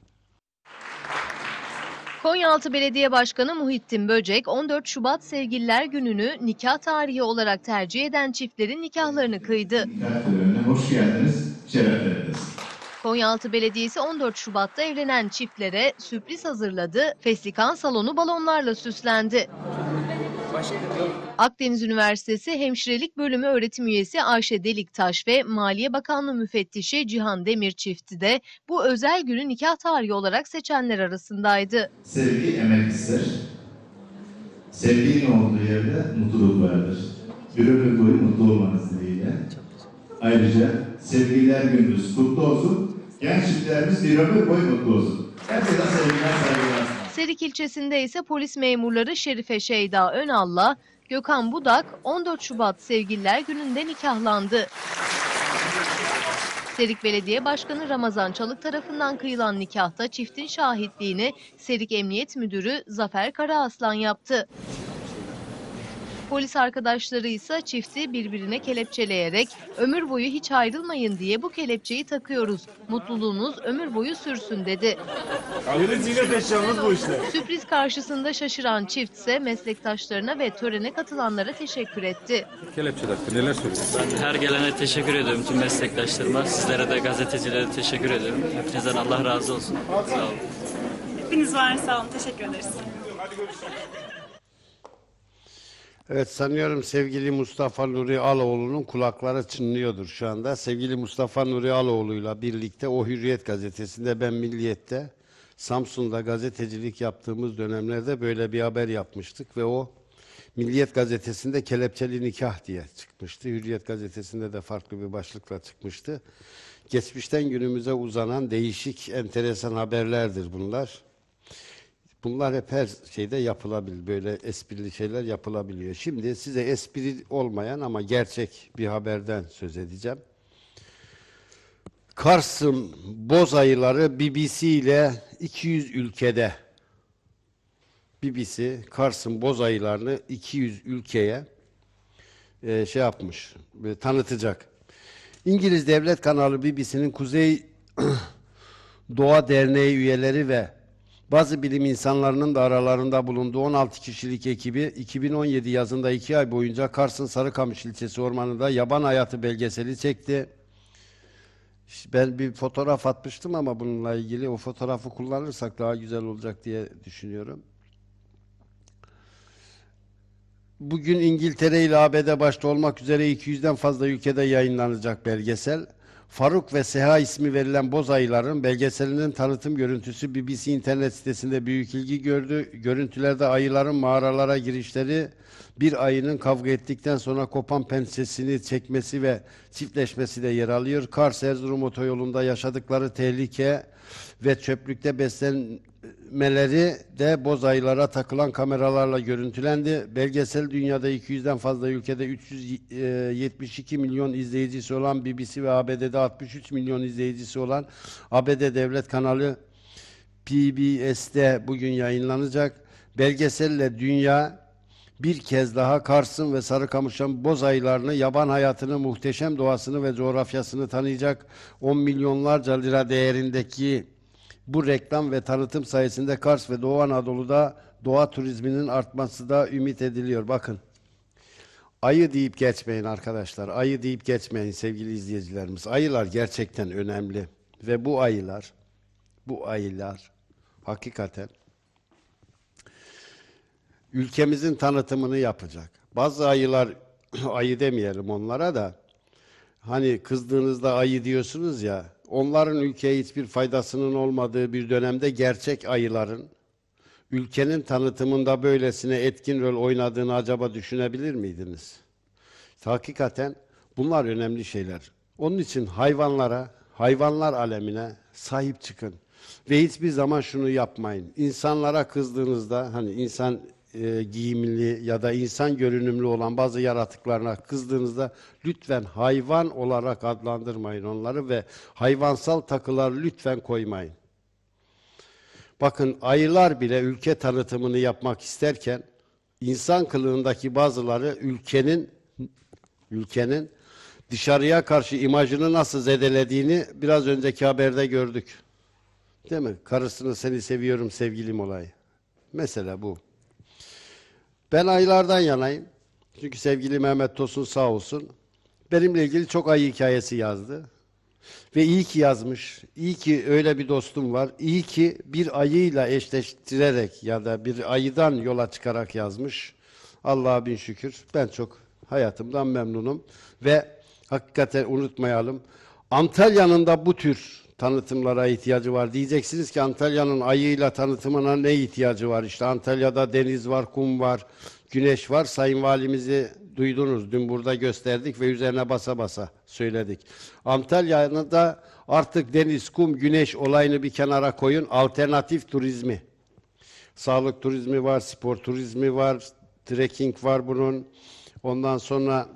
Konyaaltı Belediye Başkanı Muhittin Böcek, on dört Şubat Sevgililer Günü'nü nikah tarihi olarak tercih eden çiftlerin nikahlarını kıydı. Nikah törenine hoş geldiniz, şeref verdiniz. Konyaaltı Belediyesi on dört Şubat'ta evlenen çiftlere sürpriz hazırladı, Festikan salonu balonlarla süslendi. Akdeniz Üniversitesi Hemşirelik Bölümü öğretim üyesi Ayşe Deliktaş ve Maliye Bakanlığı müfettişi Cihan Demir çifti de bu özel günü nikah tarihi olarak seçenler arasındaydı. Sevgi emek ister. Sevginin olduğu yerde mutluluk vardır. Bir ömür boyu mutlu olmanız dileğiyle. Ayrıca Sevgililer Gününüz kutlu olsun. Genç çiftlerimiz bir ömür boyu mutlu olsun. Herkese sevgiler, saygılar. Serik ilçesinde ise polis memurları Şerife Şeyda Önal'la Gökhan Budak on dört Şubat Sevgililer Günü'nde nikahlandı. Serik Belediye Başkanı Ramazan Çalık tarafından kıyılan nikahta çiftin şahitliğini Serik Emniyet Müdürü Zafer Karaaslan yaptı. Polis arkadaşları ise çifti birbirine kelepçeleyerek ömür boyu hiç ayrılmayın diye bu kelepçeyi takıyoruz. Mutluluğunuz ömür boyu sürsün dedi. bu işte. Sürpriz karşısında şaşıran çift ise meslektaşlarına ve törene katılanlara teşekkür etti. Kelepçe taktı. Neler söylüyorsun? Ben her gelene teşekkür ediyorum, tüm meslektaşlarıma. Sizlere de, gazetecilere teşekkür ediyorum. Hepinizden Allah razı olsun. Sağ olun. Hepiniz var, sağ olun. Teşekkür ederiz. Evet, sanıyorum sevgili Mustafa Nuri Aloğlu'nun kulakları çınlıyordur şu anda. Sevgili Mustafa Nuri Aloğlu'yla birlikte o Hürriyet gazetesinde, ben Milliyet'te, Samsun'da gazetecilik yaptığımız dönemlerde böyle bir haber yapmıştık ve o Milliyet gazetesinde kelepçeli nikah diye çıkmıştı. Hürriyet gazetesinde de farklı bir başlıkla çıkmıştı. Geçmişten günümüze uzanan değişik, enteresan haberlerdir bunlar. Bunlar hep her şeyde yapılabilir. Böyle esprili şeyler yapılabiliyor. Şimdi size espri olmayan ama gerçek bir haberden söz edeceğim. Kars'ın boz ayıları B B C ile iki yüz ülkede, B B C Kars'ın boz ayılarını iki yüz ülkeye e, şey yapmış, e, tanıtacak. İngiliz devlet kanalı B B C'nin Kuzey Doğa Derneği üyeleri ve bazı bilim insanlarının da aralarında bulunduğu on altı kişilik ekibi iki bin on yedi yazında iki ay boyunca Kars'ın Sarıkamış ilçesi ormanında yaban hayatı belgeseli çekti. Ben bir fotoğraf atmıştım ama bununla ilgili o fotoğrafı kullanırsak daha güzel olacak diye düşünüyorum. Bugün İngiltere ile A B D başta olmak üzere iki yüzden fazla ülkede yayınlanacak belgesel. Faruk ve Seha ismi verilen boz ayıların belgeselinin tanıtım görüntüsü B B C internet sitesinde büyük ilgi gördü. Görüntülerde ayıların mağaralara girişleri, bir ayının kavga ettikten sonra kopan pensesini çekmesi ve çiftleşmesi de yer alıyor. Kars-Erzurum otoyolunda yaşadıkları tehlike ve çöplükte beslenmeleri de boz ayılara takılan kameralarla görüntülendi. Belgesel dünyada iki yüzden fazla ülkede üç yüz yetmiş iki milyon izleyicisi olan B B C ve A B D'de altmış üç milyon izleyicisi olan A B D devlet kanalı P B S'te bugün yayınlanacak. Belgeselle dünya bir kez daha Kars'ın ve Sarıkamış'ın boz ayılarını, yaban hayatını, muhteşem doğasını ve coğrafyasını tanıyacak. on milyonlarca lira değerindeki bu reklam ve tanıtım sayesinde Kars ve Doğu Anadolu'da doğa turizminin artması da ümit ediliyor. Bakın, ayı deyip geçmeyin arkadaşlar. Ayı deyip geçmeyin sevgili izleyicilerimiz. Ayılar gerçekten önemli ve bu ayılar, bu ayılar hakikaten ülkemizin tanıtımını yapacak. Bazı ayılar, ayı demeyelim onlara da, hani kızdığınızda ayı diyorsunuz ya, onların ülkeye hiçbir faydasının olmadığı bir dönemde gerçek ayıların ülkenin tanıtımında böylesine etkin rol oynadığını acaba düşünebilir miydiniz? Hakikaten bunlar önemli şeyler. Onun için hayvanlara, hayvanlar alemine sahip çıkın. Ve hiçbir zaman şunu yapmayın. İnsanlara kızdığınızda, hani insan e, giyimli ya da insan görünümlü olan bazı yaratıklarına kızdığınızda lütfen hayvan olarak adlandırmayın onları ve hayvansal takılar lütfen koymayın. Bakın, ayılar bile ülke tanıtımını yapmak isterken insan kılığındaki bazıları ülkenin ülkenin dışarıya karşı imajını nasıl zedelediğini biraz önceki haberde gördük. Değil mi? Karısını seni seviyorum sevgilim olayı. Mesela bu. Ben ayılardan yanayım. Çünkü sevgili Mehmet Tosun sağ olsun benimle ilgili çok ayı hikayesi yazdı. Ve iyi ki yazmış. İyi ki öyle bir dostum var. İyi ki bir ayıyla eşleştirerek ya da bir ayıdan yola çıkarak yazmış. Allah'a bin şükür. Ben çok hayatımdan memnunum. Ve hakikaten unutmayalım, Antalya'nın da bu tür tanıtımlara ihtiyacı var. Diyeceksiniz ki Antalya'nın ayıyla tanıtımına ne ihtiyacı var? İşte Antalya'da deniz var, kum var, güneş var. Sayın Valimizi duydunuz. Dün burada gösterdik ve üzerine basa basa söyledik. Antalya'nın da artık deniz, kum, güneş olayını bir kenara koyun. Alternatif turizmi. Sağlık turizmi var, spor turizmi var, trekking var bunun. Ondan sonra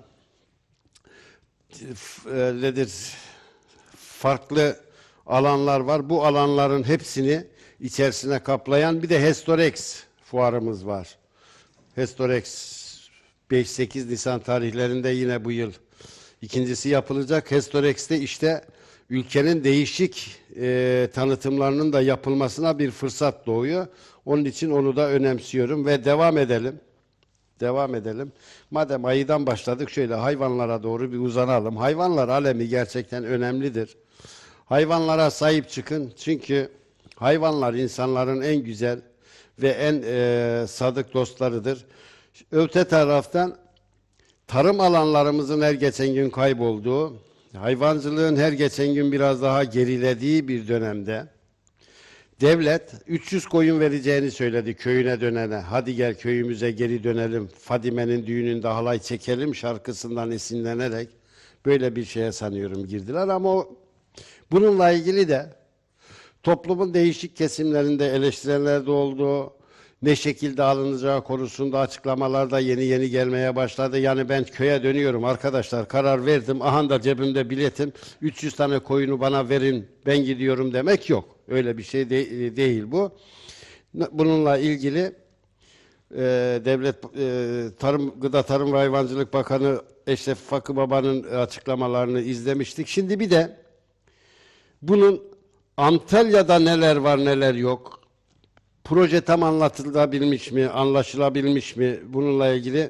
e, nedir? Farklı alanlar var. Bu alanların hepsini içerisine kaplayan bir de Hestorex fuarımız var. Hestorex beş sekiz Nisan tarihlerinde yine bu yıl ikincisi yapılacak. Hestorex'te işte ülkenin değişik e, tanıtımlarının da yapılmasına bir fırsat doğuyor. Onun için onu da önemsiyorum ve devam edelim. Devam edelim. Madem ayıdan başladık, şöyle hayvanlara doğru bir uzanalım. Hayvanlar alemi gerçekten önemlidir. Hayvanlara sahip çıkın. Çünkü hayvanlar insanların en güzel ve en e, sadık dostlarıdır. Öte taraftan tarım alanlarımızın her geçen gün kaybolduğu, hayvancılığın her geçen gün biraz daha gerilediği bir dönemde devlet üç yüz koyun vereceğini söyledi köyüne dönene. Hadi gel köyümüze geri dönelim, Fadime'nin düğününde halay çekelim şarkısından esinlenerek böyle bir şeye sanıyorum girdiler. Ama o, bununla ilgili de toplumun değişik kesimlerinde eleştirenler de oldu. Ne şekilde alınacağı konusunda açıklamalar da yeni yeni gelmeye başladı. Yani ben köye dönüyorum arkadaşlar, karar verdim. Aha da cebimde biletim. üç yüz tane koyunu bana verin, ben gidiyorum demek yok. Öyle bir şey de, değil bu. Bununla ilgili e, devlet e, Tarım Gıda Tarım ve Hayvancılık Bakanı Eşref Fakı Baba'nın açıklamalarını izlemiştik. Şimdi bir de bunun Antalya'da neler var neler yok. Proje tam anlatılabilmiş mi, anlaşılabilmiş mi? Bununla ilgili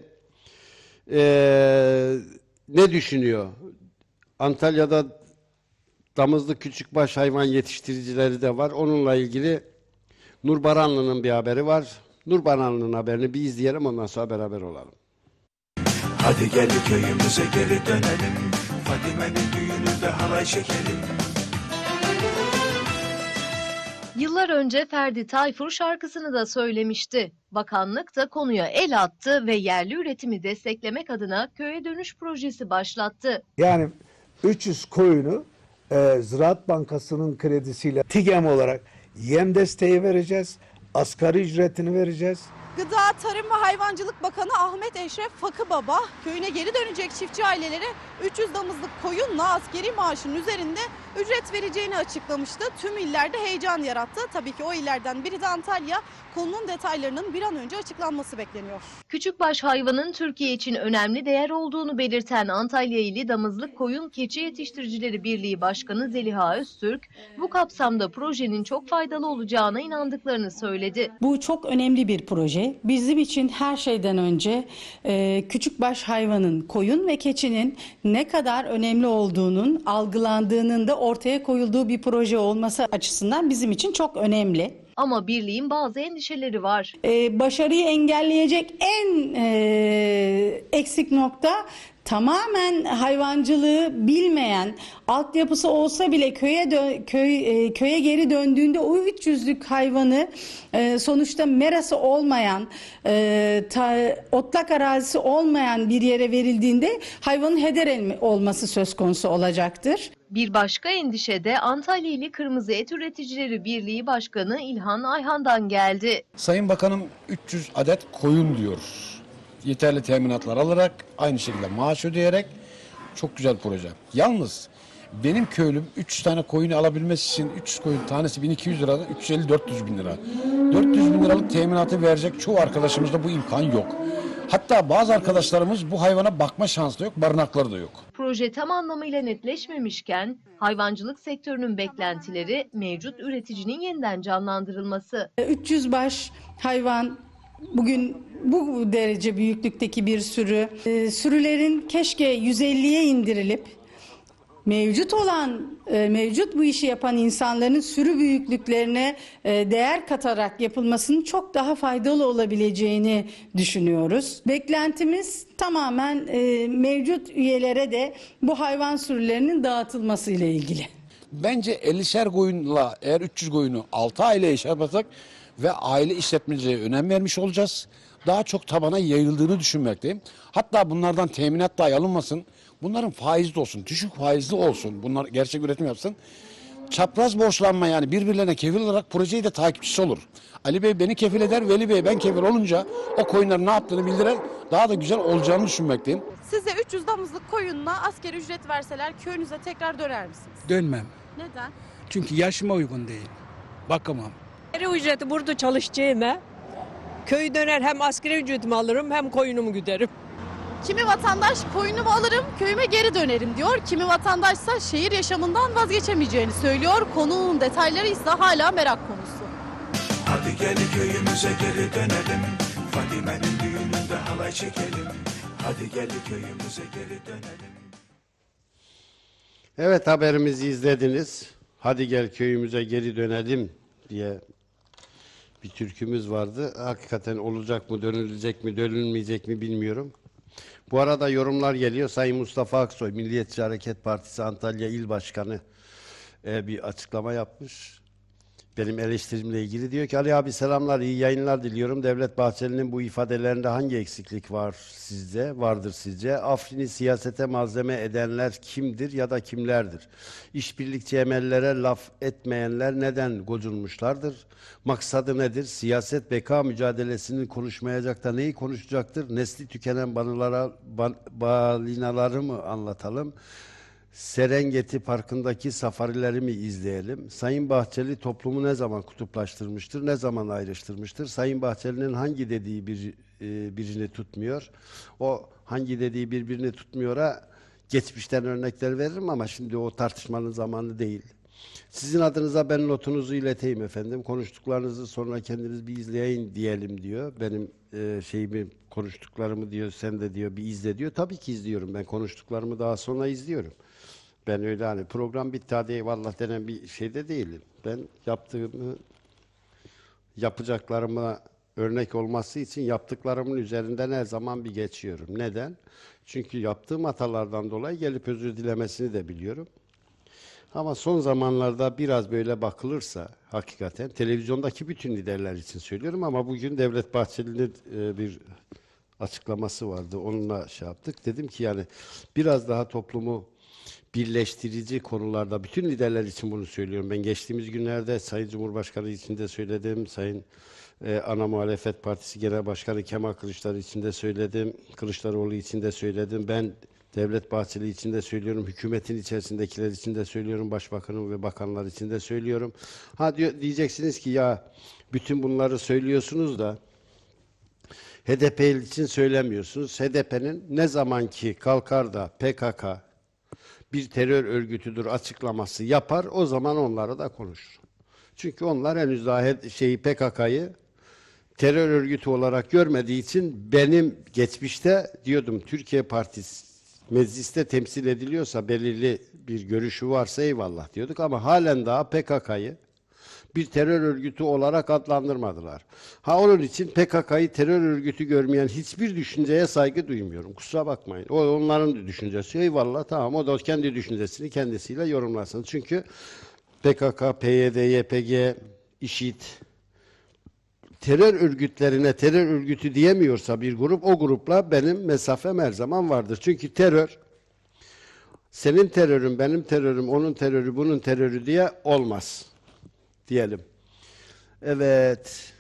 ee, ne düşünüyor? Antalya'da damızlık küçükbaş hayvan yetiştiricileri de var. Onunla ilgili Nur Baranlı'nın bir haberi var. Nur Baranlı'nın haberini bir izleyelim, ondan sonra beraber olalım. Hadi gel köyümüze geri dönelim. Fadime'nin düğününde halay çekelim. Yıllar önce Ferdi Tayfur şarkısını da söylemişti. Bakanlık da konuya el attı ve yerli üretimi desteklemek adına köye dönüş projesi başlattı. Yani üç yüz koyunu e, Ziraat Bankası'nın kredisiyle TİGEM olarak yem desteği vereceğiz, asgari ücretini vereceğiz. Gıda, Tarım ve Hayvancılık Bakanı Ahmet Eşref Fakıbaba köyüne geri dönecek çiftçi ailelere üç yüz damızlık koyunla askeri maaşın üzerinde ücret vereceğini açıklamıştı. Tüm illerde heyecan yarattı. Tabii ki o illerden biri de Antalya. Konunun detaylarının bir an önce açıklanması bekleniyor. Küçükbaş hayvanın Türkiye için önemli değer olduğunu belirten Antalya ili Damızlık Koyun Keçi Yetiştiricileri Birliği Başkanı Zeliha Öztürk, bu kapsamda projenin çok faydalı olacağına inandıklarını söyledi. Bu çok önemli bir proje. Bizim için her şeyden önce e, küçükbaş hayvanın, koyun ve keçinin ne kadar önemli olduğunun algılandığının da ortaya koyulduğu bir proje olması açısından bizim için çok önemli. Ama birliğin bazı endişeleri var. Ee, başarıyı engelleyecek en e, eksik nokta tamamen hayvancılığı bilmeyen, altyapısı olsa bile köye dö- köy e, köye geri döndüğünde o üç yüzlük hayvanı e, sonuçta merası olmayan, e, ta, otlak arazisi olmayan bir yere verildiğinde hayvanın heder olması söz konusu olacaktır. Bir başka endişe de Antalya ili Kırmızı Et Üreticileri Birliği Başkanı İlhan Ayhan'dan geldi. Sayın Bakanım üç yüz adet koyun diyoruz. Yeterli teminatlar alarak, aynı şekilde maaş ödeyerek çok güzel proje. Yalnız benim köylüm üç yüz tane koyunu alabilmesi için üç yüz koyun tanesi bin iki yüz liradan üç yüz elli dört yüz bin lira. dört yüz bin liralık teminatı verecek çoğu arkadaşımızda bu imkan yok. Hatta bazı arkadaşlarımız bu hayvana bakma şansı da yok, barınakları da yok. Proje tam anlamıyla netleşmemişken hayvancılık sektörünün beklentileri mevcut üreticinin yeniden canlandırılması. üç yüz baş hayvan bugün bu derece büyüklükteki bir sürü. E, sürülerin keşke yüz elliye indirilip mevcut olan, e, mevcut bu işi yapan insanların sürü büyüklüklerine e, değer katarak yapılmasının çok daha faydalı olabileceğini düşünüyoruz. Beklentimiz tamamen e, mevcut üyelere de bu hayvan sürülerinin dağıtılması ile ilgili. Bence ellişer koyunla eğer üç yüz koyunu altı aileye iş yaparsak ve aile işletmeciliğe önem vermiş olacağız. Daha çok tabana yayıldığını düşünmekteyim. Hatta bunlardan teminat dahi alınmasın. Bunların faizli olsun, düşük faizli olsun. Bunlar gerçek üretim yapsın. Çapraz borçlanma yani birbirlerine kefil olarak projeyi de takipçisi olur. Ali Bey beni kefil eder, Veli Bey ben kefil olunca o koyunların ne yaptığını bildiren daha da güzel olacağını düşünmekteyim. Size üç yüz damızlık koyunla asgari ücret verseler köyünüze tekrar döner misiniz? Dönmem. Neden? Çünkü yaşıma uygun değil. Bakamam. Asgari ücreti burada çalışacağıma köy döner hem asgari ücretimi alırım hem koyunumu güderim. Kimi vatandaş koyunumu alırım köyüme geri dönerim diyor. Kimi vatandaşsa şehir yaşamından vazgeçemeyeceğini söylüyor. Konunun detayları ise hala merak konusu. Hadi gel köyümüze geri dönelim. Fadime'nin düğününde halay çekelim. Hadi gel köyümüze geri dönelim. Evet, haberimizi izlediniz. Hadi gel köyümüze geri dönelim diye bir türkümüz vardı. Hakikaten olacak mı, dönülecek mi, dönülmeyecek mi bilmiyorum. Bu arada yorumlar geliyor. Sayın Mustafa Aksoy, Milliyetçi Hareket Partisi Antalya İl Başkanı e, bir açıklama yapmış. Benim eleştirimle ilgili diyor ki, Ali abi selamlar, iyi yayınlar diliyorum. Devlet Bahçeli'nin bu ifadelerinde hangi eksiklik var sizce, vardır sizce? Afrin'i siyasete malzeme edenler kimdir ya da kimlerdir? İşbirlikçi emellere laf etmeyenler neden gocunmuşlardır? Maksadı nedir? Siyaset beka mücadelesini konuşmayacak da neyi konuşacaktır? Nesli tükenen banılara, ban, balinaları mı anlatalım? Serengeti Parkı'ndaki safarileri mi izleyelim? Sayın Bahçeli toplumu ne zaman kutuplaştırmıştır, ne zaman ayrıştırmıştır? Sayın Bahçeli'nin hangi dediği bir, e, birini tutmuyor? O hangi dediği birbirini tutmuyora geçmişten örnekler veririm ama şimdi o tartışmanın zamanı değil. Sizin adınıza ben notunuzu ileteyim efendim. Konuştuklarınızı sonra kendiniz bir izleyin diyelim diyor. Benim e, şeyimi, konuştuklarımı diyor, sen de diyor bir izle diyor. Tabii ki izliyorum. Ben konuştuklarımı daha sonra izliyorum. Ben öyle hani program bitti hadi eyvallah denen bir şeyde değilim. Ben yaptığımı, yapacaklarıma örnek olması için yaptıklarımın üzerinden her zaman bir geçiyorum. Neden? Çünkü yaptığım hatalardan dolayı gelip özür dilemesini de biliyorum. Ama son zamanlarda biraz böyle bakılırsa hakikaten televizyondaki bütün liderler için söylüyorum ama bugün Devlet Bahçeli'nin e, bir açıklaması vardı. Onunla şey yaptık. Dedim ki yani biraz daha toplumu birleştirici konularda bütün liderler için bunu söylüyorum. Ben geçtiğimiz günlerde Sayın Cumhurbaşkanı için de söyledim. Sayın e, Ana Muhalefet Partisi Genel Başkanı Kemal Kılıçdaroğlu için de söyledim. Kılıçdaroğlu için de söyledim. Ben Devlet Bahçeli için de söylüyorum. Hükümetin içerisindekiler için de söylüyorum. Başbakanım ve bakanlar için de söylüyorum. Ha diyor, diyeceksiniz ki ya bütün bunları söylüyorsunuz da H D P için söylemiyorsunuz. H D P'nin ne zaman ki kalkar da P K K bir terör örgütüdür açıklaması yapar, o zaman onlara da konuşur. Çünkü onlar henüz daha şeyi P K K'yı terör örgütü olarak görmediği için benim geçmişte diyordum Türkiye Partisi mecliste temsil ediliyorsa belirli bir görüşü varsa eyvallah diyorduk ama halen daha P K K'yı bir terör örgütü olarak adlandırmadılar. Ha onun için P K K'yı terör örgütü görmeyen hiçbir düşünceye saygı duymuyorum. Kusura bakmayın. O onların düşüncesi. Eyvallah tamam o da kendi düşüncesini kendisiyle yorumlasın. Çünkü P K K, P Y D, Y P G, İŞİD terör örgütlerine terör örgütü diyemiyorsa bir grup o grupla benim mesafem her zaman vardır. Çünkü terör senin terörün, benim terörüm, onun terörü, bunun terörü diye olmaz. Diyelim. Evet.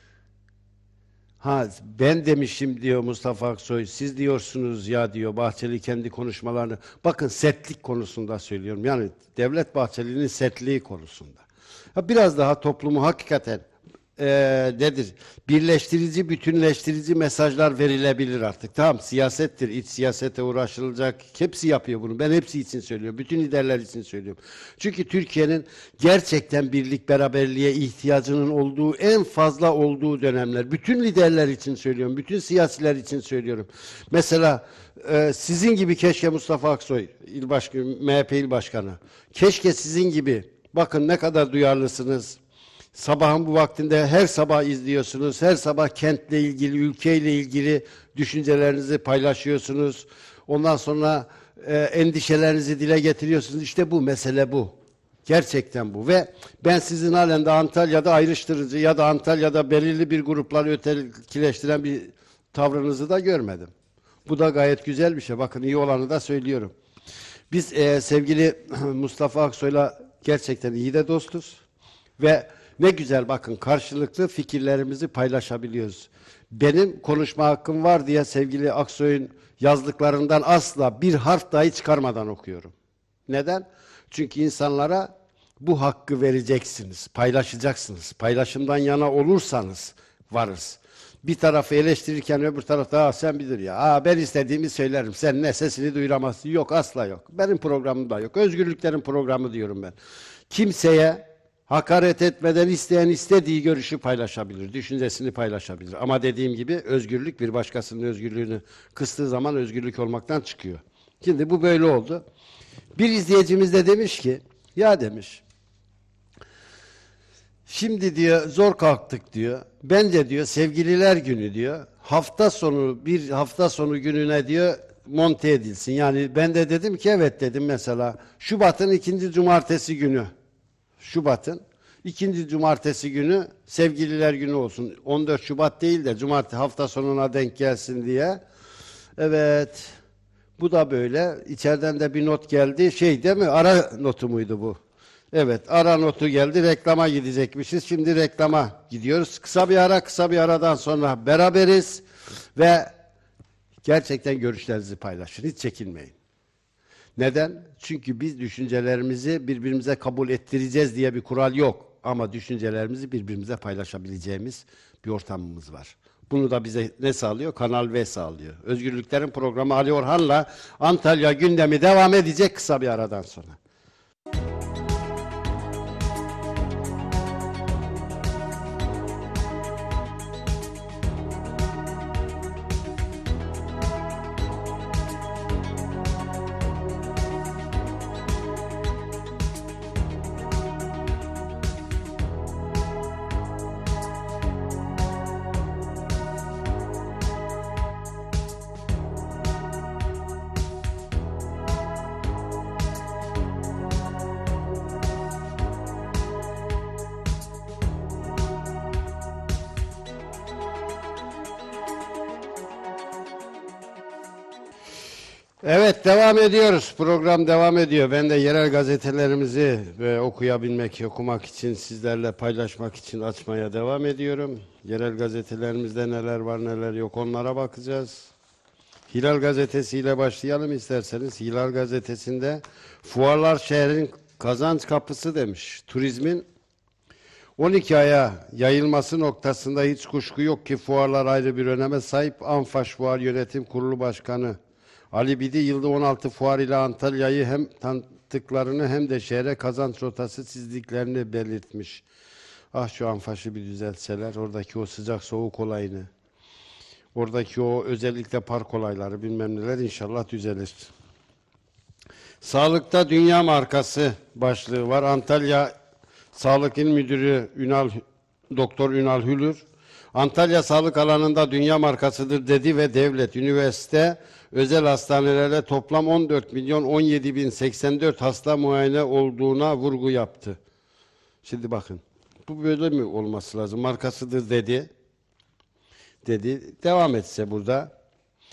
Ha ben demişim diyor Mustafa Aksoy. Siz diyorsunuz ya diyor Bahçeli kendi konuşmalarını. Bakın sertlik konusunda söylüyorum. Yani Devlet Bahçeli'nin sertliği konusunda. Ha, biraz daha toplumu hakikaten e, nedir? Birleştirici, bütünleştirici mesajlar verilebilir artık. Tamam siyasettir, iç siyasete uğraşılacak. Hepsi yapıyor bunu. Ben hepsi için söylüyorum. Bütün liderler için söylüyorum. Çünkü Türkiye'nin gerçekten birlik, beraberliğe ihtiyacının olduğu, en fazla olduğu dönemler. Bütün liderler için söylüyorum. Bütün siyasiler için söylüyorum. Mesela e, sizin gibi keşke Mustafa Aksoy, il başkanı, M H P il başkanı. Keşke sizin gibi. Bakın ne kadar duyarlısınız. Sabahın bu vaktinde her sabah izliyorsunuz. Her sabah kentle ilgili, ülkeyle ilgili düşüncelerinizi paylaşıyorsunuz. Ondan sonra e, endişelerinizi dile getiriyorsunuz. İşte bu mesele bu. Gerçekten bu. Ve ben sizin halen de Antalya'da ayrıştırıcı ya da Antalya'da belirli bir grupları ötekileştiren bir tavrınızı da görmedim. Bu da gayet güzel bir şey. Bakın iyi olanı da söylüyorum. Biz e, sevgili Mustafa Aksoy'la gerçekten iyi de dostuz. Ve ne güzel bakın karşılıklı fikirlerimizi paylaşabiliyoruz. Benim konuşma hakkım var diye sevgili Aksoy'un yazdıklarından asla bir harf dahi çıkarmadan okuyorum. Neden? Çünkü insanlara bu hakkı vereceksiniz, paylaşacaksınız. Paylaşımdan yana olursanız varız. Bir tarafı eleştirirken öbür tarafta Aa, sen bilir ya, Aa, ben istediğimi söylerim, sen ne sesini duyuramazsın. Yok asla yok. Benim programımda yok. Özgürlüklerin programı diyorum ben. Kimseye hakaret etmeden isteyen istediği görüşü paylaşabilir, düşüncesini paylaşabilir. Ama dediğim gibi özgürlük bir başkasının özgürlüğünü kıstığı zaman özgürlük olmaktan çıkıyor. Şimdi bu böyle oldu. Bir izleyicimiz de demiş ki, ya demiş, şimdi diyor zor kalktık diyor. Bence diyor sevgililer günü diyor, hafta sonu bir hafta sonu gününe diyor monte edilsin. Yani ben de dedim ki evet dedim mesela Şubat'ın ikinci cumartesi günü. Şubat'ın ikinci cumartesi günü sevgililer günü olsun. on dört Şubat değil de cumartesi hafta sonuna denk gelsin diye. Evet. Bu da böyle. İçeriden de bir not geldi. Şey değil mi? Ara notu muydu bu? Evet. Ara notu geldi. Reklama gidecekmişiz. Şimdi reklama gidiyoruz. Kısa bir ara, kısa bir aradan sonra beraberiz. Ve gerçekten görüşlerinizi paylaşın. Hiç çekinmeyin. Neden? Çünkü biz düşüncelerimizi birbirimize kabul ettireceğiz diye bir kural yok. Ama düşüncelerimizi birbirimize paylaşabileceğimiz bir ortamımız var. Bunu da bize ne sağlıyor? Kanal V sağlıyor. Özgürlüklerin programı Ali Orhan'la Antalya gündemi devam edecek kısa bir aradan sonra. Evet, devam ediyoruz. Program devam ediyor. Ben de yerel gazetelerimizi ve okuyabilmek, okumak için, sizlerle paylaşmak için açmaya devam ediyorum. Yerel gazetelerimizde neler var neler yok onlara bakacağız. Hilal gazetesiyle başlayalım isterseniz. Hilal gazetesinde fuarlar şehrin kazanç kapısı demiş. Turizmin on iki aya yayılması noktasında hiç kuşku yok ki fuarlar ayrı bir öneme sahip. Anfaş Fuar Yönetim Kurulu Başkanı Ali Bidi yılda on altı fuar ile Antalya'yı hem tanıttıklarını hem de şehre kazanç rotası çizdiklerini belirtmiş. Ah şu Anfaş'ı bir düzeltseler, oradaki o sıcak soğuk olayını, oradaki o özellikle park olayları bilmem neler inşallah düzelir. Sağlıkta dünya markası başlığı var. Antalya Sağlık İl Müdürü Ünal, Doktor Ünal Hülür, Antalya sağlık alanında dünya markasıdır dedi ve devlet, üniversite, özel hastanelerle toplam on dört milyon on yedi bin seksen dört hasta muayene olduğuna vurgu yaptı. Şimdi bakın, bu böyle mi olması lazım? Markasıdır dedi. Dedi. Devam etse burada.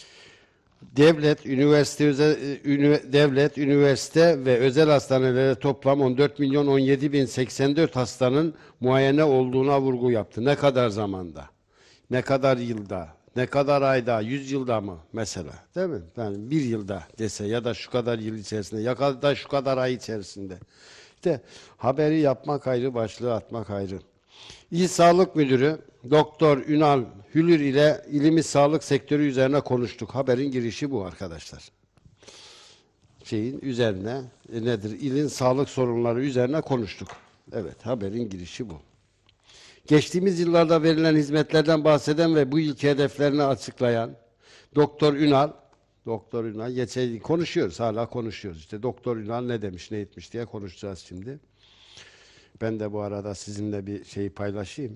Devlet, üniversite, özel, ünü, devlet, üniversite ve özel hastanelere toplam on dört milyon on yedi bin seksen dört hastanın muayene olduğuna vurgu yaptı. Ne kadar zamanda? Ne kadar yılda? Ne kadar ayda? yüz yılda mı mesela? Değil mi? Yani bir yılda dese ya da şu kadar yıl içerisinde ya da şu kadar ay içerisinde. İşte haberi yapmak ayrı, başlığı atmak ayrı. İl Sağlık Müdürü Doktor Ünal Hülür ile ilimiz sağlık sektörü üzerine konuştuk. Haberin girişi bu arkadaşlar. Şeyin üzerine e, nedir? İlin sağlık sorunları üzerine konuştuk. Evet, haberin girişi bu. Geçtiğimiz yıllarda verilen hizmetlerden bahseden ve bu yılki hedeflerini açıklayan Doktor Ünal, Doktor Ünal, geçen konuşuyoruz, hala konuşuyoruz. İşte Doktor Ünal ne demiş, ne etmiş diye konuşacağız şimdi. Ben de bu arada sizinle bir şeyi paylaşayım.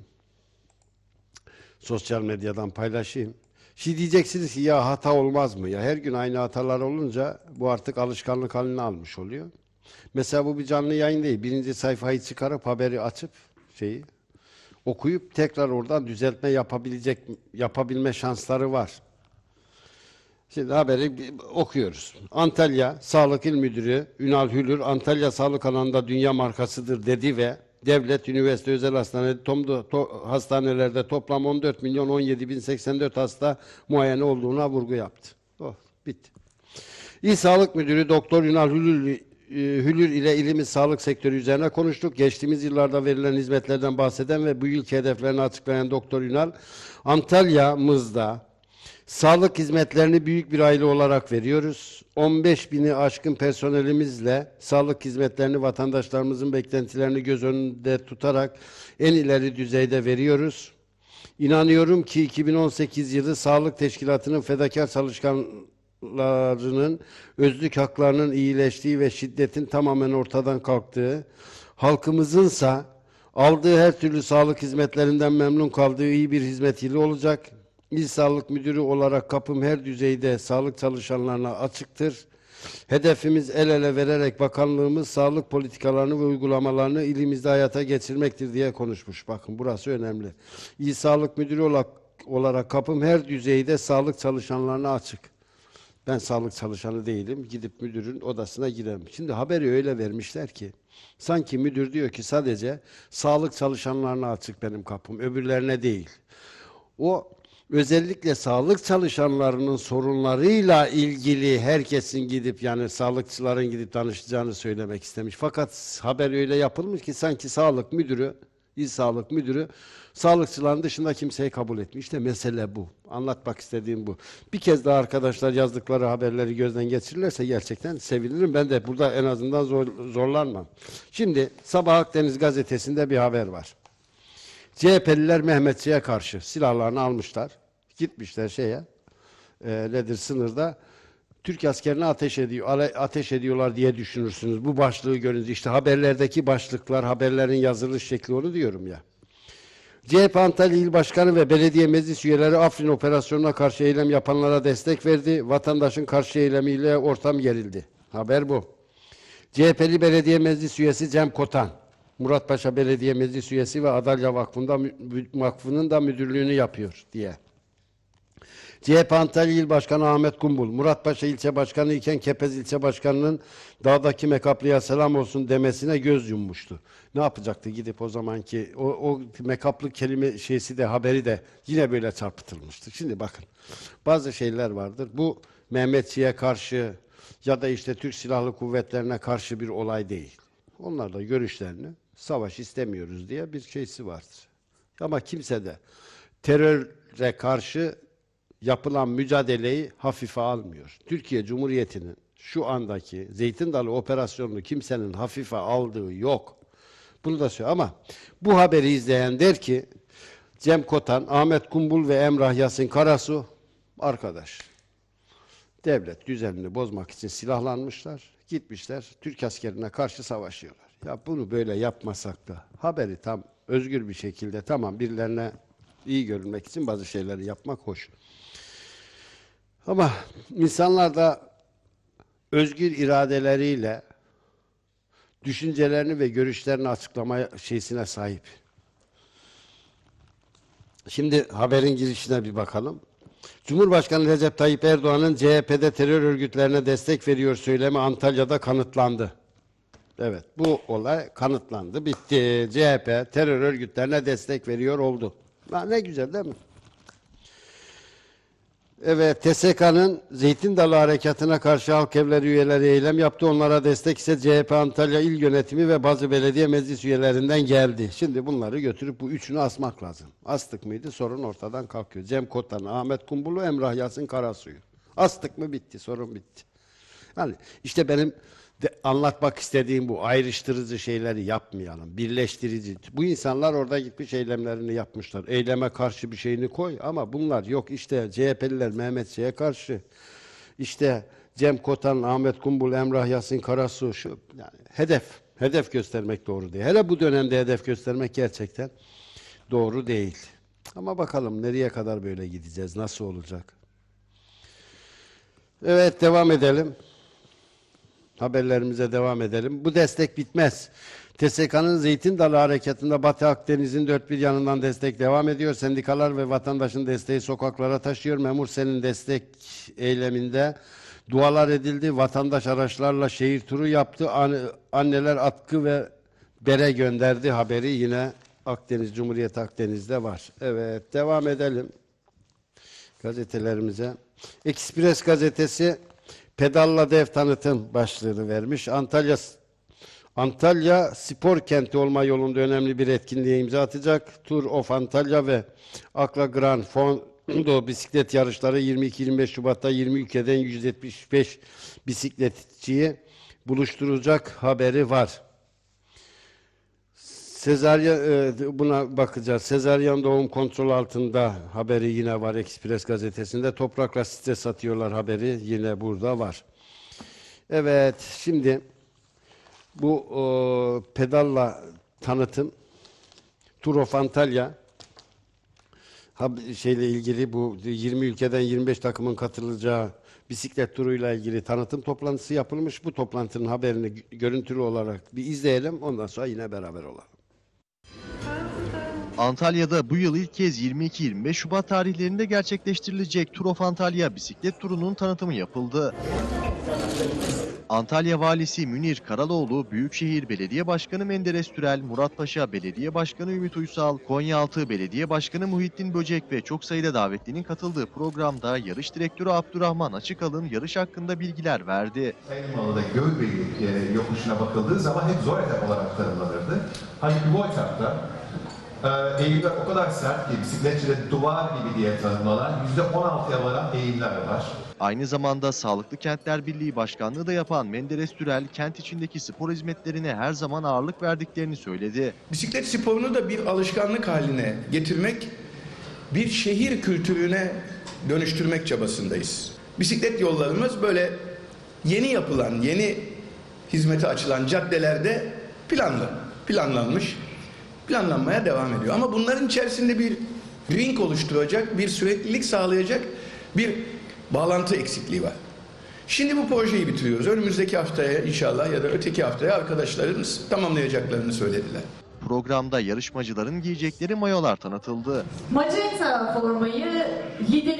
Sosyal medyadan paylaşayım. Şimdi diyeceksiniz ki ya hata olmaz mı? Ya her gün aynı hatalar olunca bu artık alışkanlık halini almış oluyor. Mesela bu bir canlı yayın değil. Birinci sayfayı çıkarıp haberi açıp şeyi okuyup tekrar oradan düzeltme yapabilecek yapabilme şansları var. Şimdi haberi okuyoruz. Antalya Sağlık İl Müdürü Ünal Hülür, Antalya sağlık alanında dünya markasıdır dedi ve devlet, üniversite, özel hastane, to, to, hastanelerde toplam on dört milyon on yedi bin seksen dört hasta muayene olduğuna vurgu yaptı. Oh, bitti. İl Sağlık Müdürü Doktor Ünal Hülür, Hülür ile ilimiz sağlık sektörü üzerine konuştuk. Geçtiğimiz yıllarda verilen hizmetlerden bahseden ve bu yılki hedeflerini açıklayan Doktor Ünal, Antalya'mızda sağlık hizmetlerini büyük bir aile olarak veriyoruz. on beş bini aşkın personelimizle sağlık hizmetlerini vatandaşlarımızın beklentilerini göz önünde tutarak en ileri düzeyde veriyoruz. İnanıyorum ki iki bin on sekiz yılı Sağlık Teşkilatı'nın fedakar çalışkanlarının özlük haklarının iyileştiği ve şiddetin tamamen ortadan kalktığı, halkımızınsa aldığı her türlü sağlık hizmetlerinden memnun kaldığı iyi bir hizmet yılı olacak. İl Sağlık Müdürü olarak kapım her düzeyde sağlık çalışanlarına açıktır. Hedefimiz el ele vererek bakanlığımız sağlık politikalarını ve uygulamalarını ilimizde hayata geçirmektir diye konuşmuş. Bakın burası önemli. İl Sağlık Müdürü olarak, olarak kapım her düzeyde sağlık çalışanlarına açık. Ben sağlık çalışanı değilim. Gidip müdürün odasına giremem. Şimdi haberi öyle vermişler ki sanki müdür diyor ki sadece sağlık çalışanlarına açık benim kapım, öbürlerine değil. O özellikle sağlık çalışanlarının sorunlarıyla ilgili herkesin gidip yani sağlıkçıların gidip danışacağını söylemek istemiş. Fakat haber öyle yapılmış ki sanki sağlık müdürü, il sağlık müdürü sağlıkçıların dışında kimseyi kabul etmiş. İşte mesele bu. Anlatmak istediğim bu. Bir kez daha arkadaşlar yazdıkları haberleri gözden geçirirlerse gerçekten sevinirim. Ben de burada en azından zor, zorlanmam. Şimdi Sabah Akdeniz gazetesinde bir haber var. C H P'liler Mehmetçi'ye karşı silahlarını almışlar. Gitmişler şeye, e, nedir sınırda. Türk askerine ateş ediyor, ateş ediyorlar diye düşünürsünüz. Bu başlığı görünce işte haberlerdeki başlıklar, haberlerin yazılış şekli onu diyorum ya. C H P Antalya İl Başkanı ve belediye meclis üyeleri Afrin operasyonuna karşı eylem yapanlara destek verdi. Vatandaşın karşı eylemiyle ortam gerildi. Haber bu. C H P'li belediye meclis üyesi Cem Kotan, Muratpaşa Belediye Meclis Üyesi ve Adalya Vakfı'nda, Vakfı'nın da müdürlüğünü yapıyor diye. C H P Antalya İl Başkanı Ahmet Kumbul, Muratpaşa İlçe Başkanı iken Kepez İlçe Başkanı'nın dağdaki Mekaplı'ya selam olsun demesine göz yummuştu. Ne yapacaktı gidip o zamanki o, o Mekaplı kelime şeysi de haberi de yine böyle çarpıtılmıştı. Şimdi bakın bazı şeyler vardır. Bu Mehmetçiğe karşı ya da işte Türk Silahlı Kuvvetlerine karşı bir olay değil. Onlar da görüşlerini savaş istemiyoruz diye bir şeysi vardır. Ama kimse de teröre karşı yapılan mücadeleyi hafife almıyor. Türkiye Cumhuriyeti'nin şu andaki Zeytin Dalı operasyonunu kimsenin hafife aldığı yok. Bunu da söylüyor ama bu haberi izleyen der ki Cem Kotan, Ahmet Kumbul ve Emrah Yasin Karasu arkadaş. Devlet düzenini bozmak için silahlanmışlar, gitmişler Türk askerine karşı savaşıyorlar. Ya bunu böyle yapmasak da haberi tam özgür bir şekilde tamam birilerine iyi görünmek için bazı şeyleri yapmak hoş. Ama insanlar da özgür iradeleriyle düşüncelerini ve görüşlerini açıklama şeysine sahip. Şimdi haberin girişine bir bakalım. Cumhurbaşkanı Recep Tayyip Erdoğan'ın C H P'de terör örgütlerine destek veriyor söylemi Antalya'da kanıtlandı. Evet, bu olay kanıtlandı, bitti. C H P terör örgütlerine destek veriyor oldu. Ha, ne güzel değil mi? Evet, T S K'nın Zeytin Dalı Harekatı'na karşı halk evleri üyeleri eylem yaptı. Onlara destek ise C H P Antalya İl Yönetimi ve bazı belediye meclis üyelerinden geldi. Şimdi bunları götürüp bu üçünü asmak lazım. Astık mıydı? Sorun ortadan kalkıyor. Cem Kotan, Ahmet Kumbul'u, Emrah Yasin Karasu'yu. Astık mı? Bitti. Sorun bitti. Yani işte benim de anlatmak istediğim bu. Ayrıştırıcı şeyleri yapmayalım. Birleştirici. Bu insanlar orada gitmiş eylemlerini yapmışlar. Eyleme karşı bir şeyini koy ama bunlar yok. İşte C H P'liler Mehmetçiğe karşı. İşte Cem Kotan, Ahmet Kumbul, Emrah Yasin Karasu. Şu, yani hedef. Hedef göstermek doğru değil. Hele bu dönemde hedef göstermek gerçekten doğru değil. Ama bakalım nereye kadar böyle gideceğiz? Nasıl olacak? Evet, devam edelim. Haberlerimize devam edelim. Bu destek bitmez. T S K'nın Zeytin Dalı Harekatı'nda Batı Akdeniz'in dört bir yanından destek devam ediyor. Sendikalar ve vatandaşın desteği sokaklara taşıyor. Memur Sen'in destek eyleminde dualar edildi. Vatandaş araçlarla şehir turu yaptı. Anneler atkı ve bere gönderdi. Haberi yine Akdeniz, Cumhuriyet Akdeniz'de var. Evet, devam edelim gazetelerimize. Ekspres gazetesi Pedalla Dev tanıtım başlığını vermiş. Antalya Antalya spor kenti olma yolunda önemli bir etkinliğe imza atacak. Tour of Antalya ve Akla Grand Fondo bisiklet yarışları yirmi iki yirmi beş Şubat'ta yirmi ülkeden yüz yetmiş beş bisikletçiyi buluşturacak haberi var. Sezaryen, buna bakacağız. Sezaryen doğum kontrol altında haberi yine var Ekspres gazetesinde. Toprakla site satıyorlar haberi yine burada var. Evet, şimdi bu o, pedalla tanıtım Tour of Antalya şeyle ilgili bu yirmi ülkeden yirmi beş takımın katılacağı bisiklet turuyla ilgili tanıtım toplantısı yapılmış. Bu toplantının haberini görüntülü olarak bir izleyelim. Ondan sonra yine beraber olalım. Antalya'da bu yıl ilk kez yirmi iki yirmi beş Şubat tarihlerinde gerçekleştirilecek Tour of Antalya bisiklet turunun tanıtımı yapıldı. Antalya Valisi Münir Karaloğlu, Büyükşehir Belediye Başkanı Menderes Türel, Muratpaşa Belediye Başkanı Ümit Uysal, Konyaaltı Belediye Başkanı Muhittin Böcek ve çok sayıda davetlinin katıldığı programda yarış direktörü Abdurrahman Açıkalın yarış hakkında bilgiler verdi. Sayınmalı'da Gölbeylik yokuşuna bakıldığı zaman hep zor etap olarak tanımlanırdı. Halbuki bu etapta eğimler o kadar sert ki bisikletçide duvar gibi diye tanımlanan yüzde on altıya varan eğimler var. Aynı zamanda Sağlıklı Kentler Birliği Başkanlığı da yapan Menderes Türel, kent içindeki spor hizmetlerine her zaman ağırlık verdiklerini söyledi. Bisiklet sporunu da bir alışkanlık haline getirmek, bir şehir kültürüne dönüştürmek çabasındayız. Bisiklet yollarımız böyle yeni yapılan, yeni hizmete açılan caddelerde planlı, planlanmış, planlanmaya devam ediyor. Ama bunların içerisinde bir ring oluşturacak, bir süreklilik sağlayacak bir bağlantı eksikliği var. Şimdi bu projeyi bitiriyoruz. Önümüzdeki haftaya inşallah ya da öteki haftaya arkadaşlarımız tamamlayacaklarını söylediler. Programda yarışmacıların giyecekleri mayolar tanıtıldı. Magenta formayı liderimiz giyecek.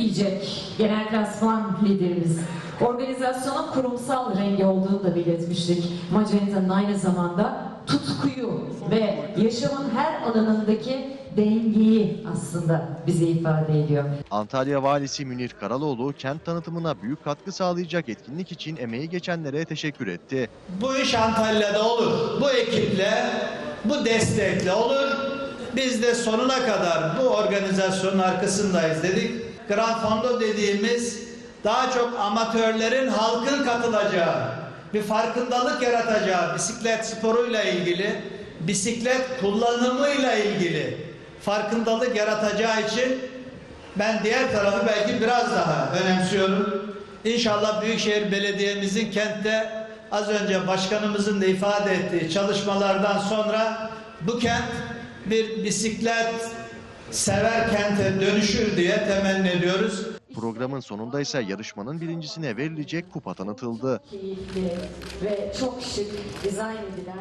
diyecek genel klasman liderimiz. Organizasyonun kurumsal rengi olduğunu da belirtmiştik. Macerita'nın aynı zamanda tutkuyu ve yaşamın her alanındaki dengeyi aslında bize ifade ediyor. Antalya Valisi Münir Karaloğlu kent tanıtımına büyük katkı sağlayacak etkinlik için emeği geçenlere teşekkür etti. Bu iş Antalya'da olur. Bu ekiple, bu destekle olur. Biz de sonuna kadar bu organizasyonun arkasındayız dedik. Grand Fondo dediğimiz daha çok amatörlerin, halkın katılacağı, bir farkındalık yaratacağı bisiklet sporuyla ilgili, bisiklet kullanımıyla ilgili farkındalık yaratacağı için ben diğer tarafı belki biraz daha önemsiyorum. İnşallah Büyükşehir Belediye'mizin kentte az önce başkanımızın da ifade ettiği çalışmalardan sonra bu kent bir bisiklet sever kente dönüşür diye temenni ediyoruz. Programın sonunda ise yarışmanın birincisine verilecek kupa tanıtıldı. Ve çok şık dizayn edilen.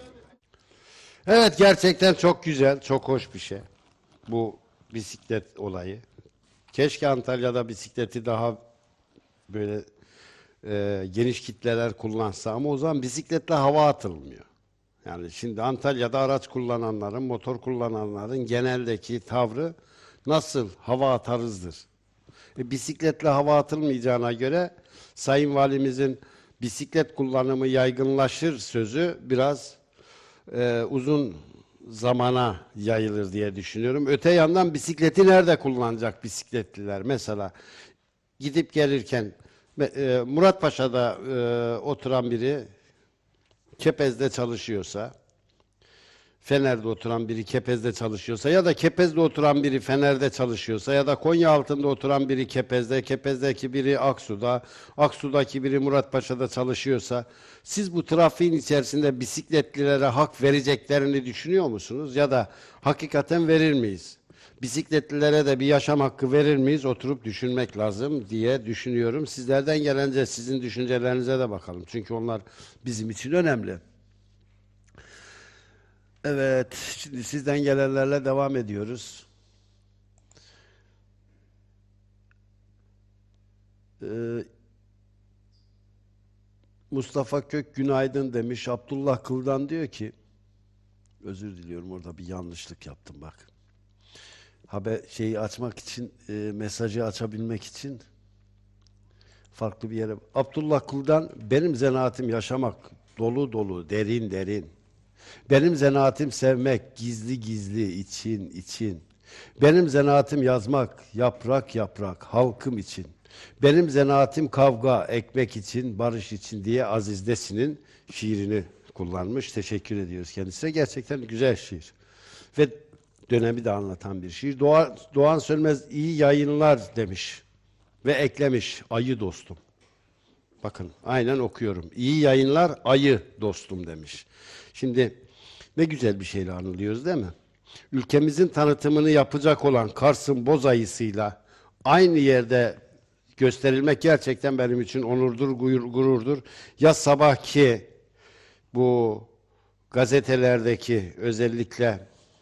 Evet, gerçekten çok güzel, çok hoş bir şey bu bisiklet olayı. Keşke Antalya'da bisikleti daha böyle e, geniş kitleler kullansa ama o zaman bisikletle hava atılmıyor. Yani şimdi Antalya'da araç kullananların, motor kullananların geneldeki tavrı nasıl hava atarızdır. E, bisikletle hava atılmayacağına göre Sayın Valimizin bisiklet kullanımı yaygınlaşır sözü biraz e, uzun zamana yayılır diye düşünüyorum. Öte yandan bisikleti nerede kullanacak bisikletliler? Mesela gidip gelirken e, Muratpaşa'da e, oturan biri Kepez'de çalışıyorsa, Fener'de oturan biri Kepez'de çalışıyorsa ya da Kepez'de oturan biri Fener'de çalışıyorsa ya da Konyaaltı'nda oturan biri Kepez'de, Kepez'deki biri Aksu'da, Aksu'daki biri Muratpaşa'da çalışıyorsa siz bu trafiğin içerisinde bisikletlilere hak vereceklerini düşünüyor musunuz? Ya da hakikaten verir miyiz? Bisikletlilere de bir yaşam hakkı verir miyiz? Oturup düşünmek lazım diye düşünüyorum. Sizlerden gelince sizin düşüncelerinize de bakalım. Çünkü onlar bizim için önemli. Evet, şimdi sizden gelenlerle devam ediyoruz. Ee, Mustafa Kök günaydın demiş. Abdullah Kıldan diyor ki, özür diliyorum orada bir yanlışlık yaptım bak. Haber şeyi açmak için, e, mesajı açabilmek için farklı bir yere. Abdullah Kıldan, benim zanaatim yaşamak, dolu dolu, derin derin. Benim zanaatim sevmek, gizli gizli, için için. Benim zanaatim yazmak, yaprak yaprak, halkım için. Benim zanaatim kavga, ekmek için, barış için diye Aziz Nesin'in şiirini kullanmış. Teşekkür ediyoruz kendisine. Gerçekten güzel şiir. Ve dönemi de anlatan bir şiir. Doğan, Doğan Sönmez iyi yayınlar demiş. Ve eklemiş, ayı dostum. Bakın aynen okuyorum. İyi yayınlar, ayı dostum demiş. Şimdi ne güzel bir şeyle anılıyoruz değil mi? Ülkemizin tanıtımını yapacak olan Kars'ın boz ayısıyla aynı yerde gösterilmek gerçekten benim için onurdur, gururdur. Ya sabahki bu gazetelerdeki özellikle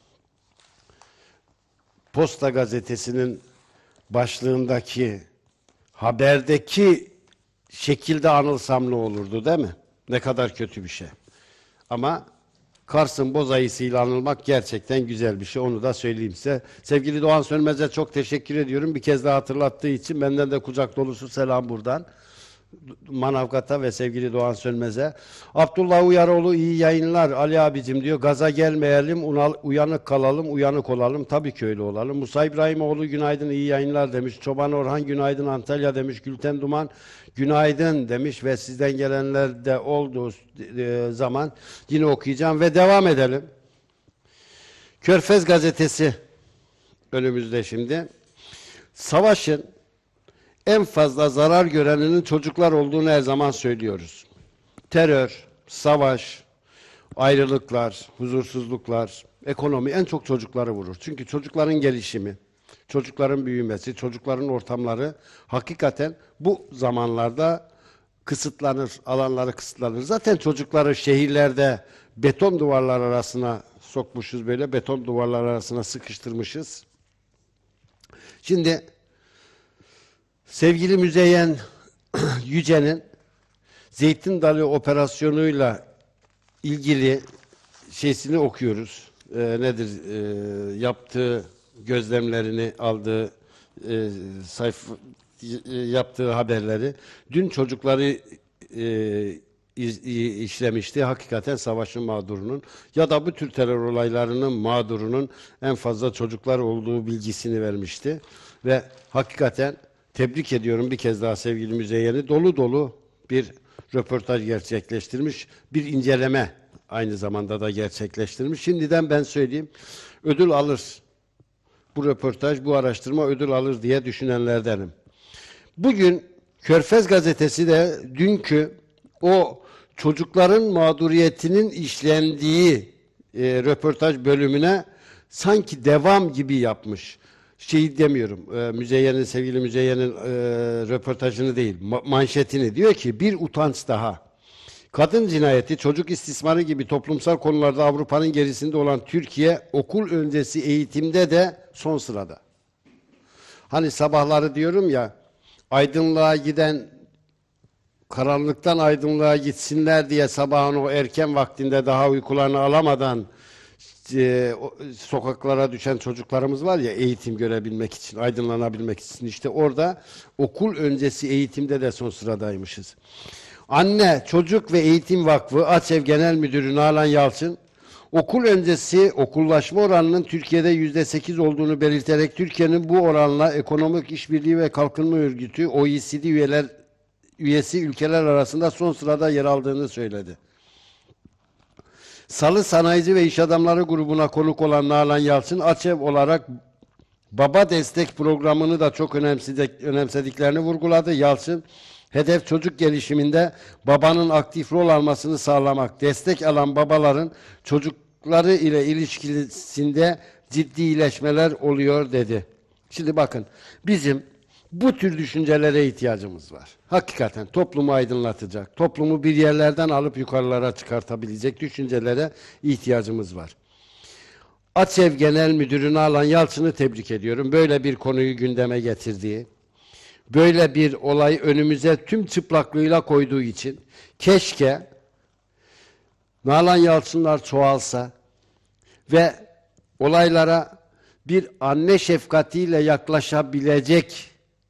Posta Gazetesi'nin başlığındaki haberdeki şekilde anılsam ne olurdu değil mi? Ne kadar kötü bir şey. Ama Kars'ın boz ayısıyla anılmak gerçekten güzel bir şey. Onu da söyleyeyim size. Sevgili Doğan Sönmez'e çok teşekkür ediyorum. Bir kez daha hatırlattığı için benden de kucak dolusu selam buradan. Manavgat'a ve sevgili Doğan Sönmez'e. Abdullah Uyaroğlu iyi yayınlar Ali abicim diyor. Gaza gelmeyelim, uyanık kalalım, uyanık olalım. Tabii ki öyle olalım. Musa İbrahimoğlu günaydın iyi yayınlar demiş. Çoban Orhan günaydın Antalya demiş. Gülten Duman günaydın demiş ve sizden gelenler de olduğu zaman yine okuyacağım ve devam edelim. Körfez Gazetesi önümüzde şimdi. Savaşın en fazla zarar göreninin çocuklar olduğunu her zaman söylüyoruz. Terör, savaş, ayrılıklar, huzursuzluklar, ekonomi en çok çocukları vurur. Çünkü çocukların gelişimi, çocukların büyümesi, çocukların ortamları hakikaten bu zamanlarda kısıtlanır, alanları kısıtlanır. Zaten çocukları şehirlerde beton duvarlar arasına sokmuşuz, böyle beton duvarlar arasına sıkıştırmışız. Şimdi Sevgili Müzeyyen Yüce'nin Zeytin Dalı operasyonuyla ilgili şeysini okuyoruz. Ee, nedir? Ee, yaptığı gözlemlerini, aldığı e, sayfa e, yaptığı haberleri. Dün çocukları e, iz, işlemişti. Hakikaten savaşın mağdurunun ya da bu tür terör olaylarının mağdurunun en fazla çocuklar olduğu bilgisini vermişti. Ve hakikaten tebrik ediyorum bir kez daha sevgili Müzeyyen'i. Dolu dolu bir röportaj gerçekleştirmiş. Bir inceleme aynı zamanda da gerçekleştirmiş. Şimdiden ben söyleyeyim. Ödül alır. Bu röportaj, bu araştırma ödül alır diye düşünenlerdenim. Bugün Körfez Gazetesi de dünkü o çocukların mağduriyetinin işlendiği e, röportaj bölümüne sanki devam gibi yapmış. Şey demiyorum, e, Müzeyyen'in, sevgili Müzeyyen'in e, röportajını değil, ma- manşetini. Diyor ki bir utanç daha. Kadın cinayeti, çocuk istismarı gibi toplumsal konularda Avrupa'nın gerisinde olan Türkiye, okul öncesi eğitimde de son sırada. Hani sabahları diyorum ya, aydınlığa giden, karanlıktan aydınlığa gitsinler diye sabahın o erken vaktinde daha uykularını alamadan e, o, sokaklara düşen çocuklarımız var ya, eğitim görebilmek için, aydınlanabilmek için. İşte orada okul öncesi eğitimde de son sıradaymışız. Anne, Çocuk ve Eğitim Vakfı AÇEV Genel Müdürü Nalan Yalçın, okul öncesi okullaşma oranının Türkiye'de yüzde sekiz olduğunu belirterek Türkiye'nin bu oranla Ekonomik İşbirliği ve Kalkınma Örgütü O E C D üyeler, üyesi ülkeler arasında son sırada yer aldığını söyledi. Salı Sanayici ve İş Adamları grubuna konuk olan Nalan Yalçın, AÇEV olarak baba destek programını da çok önemsediklerini vurguladı. Yalçın, hedef çocuk gelişiminde babanın aktif rol almasını sağlamak, destek alan babaların çocukları ile ilişkisinde ciddi iyileşmeler oluyor dedi. Şimdi bakın, bizim bu tür düşüncelere ihtiyacımız var. Hakikaten toplumu aydınlatacak, toplumu bir yerlerden alıp yukarılara çıkartabilecek düşüncelere ihtiyacımız var. AÇEV Genel Müdürü Nalan Yalçın'ı tebrik ediyorum. Böyle bir konuyu gündeme getirdiği, böyle bir olay önümüze tüm çıplaklığıyla koyduğu için keşke Nalan Yalçınlar çoğalsa ve olaylara bir anne şefkatiyle yaklaşabilecek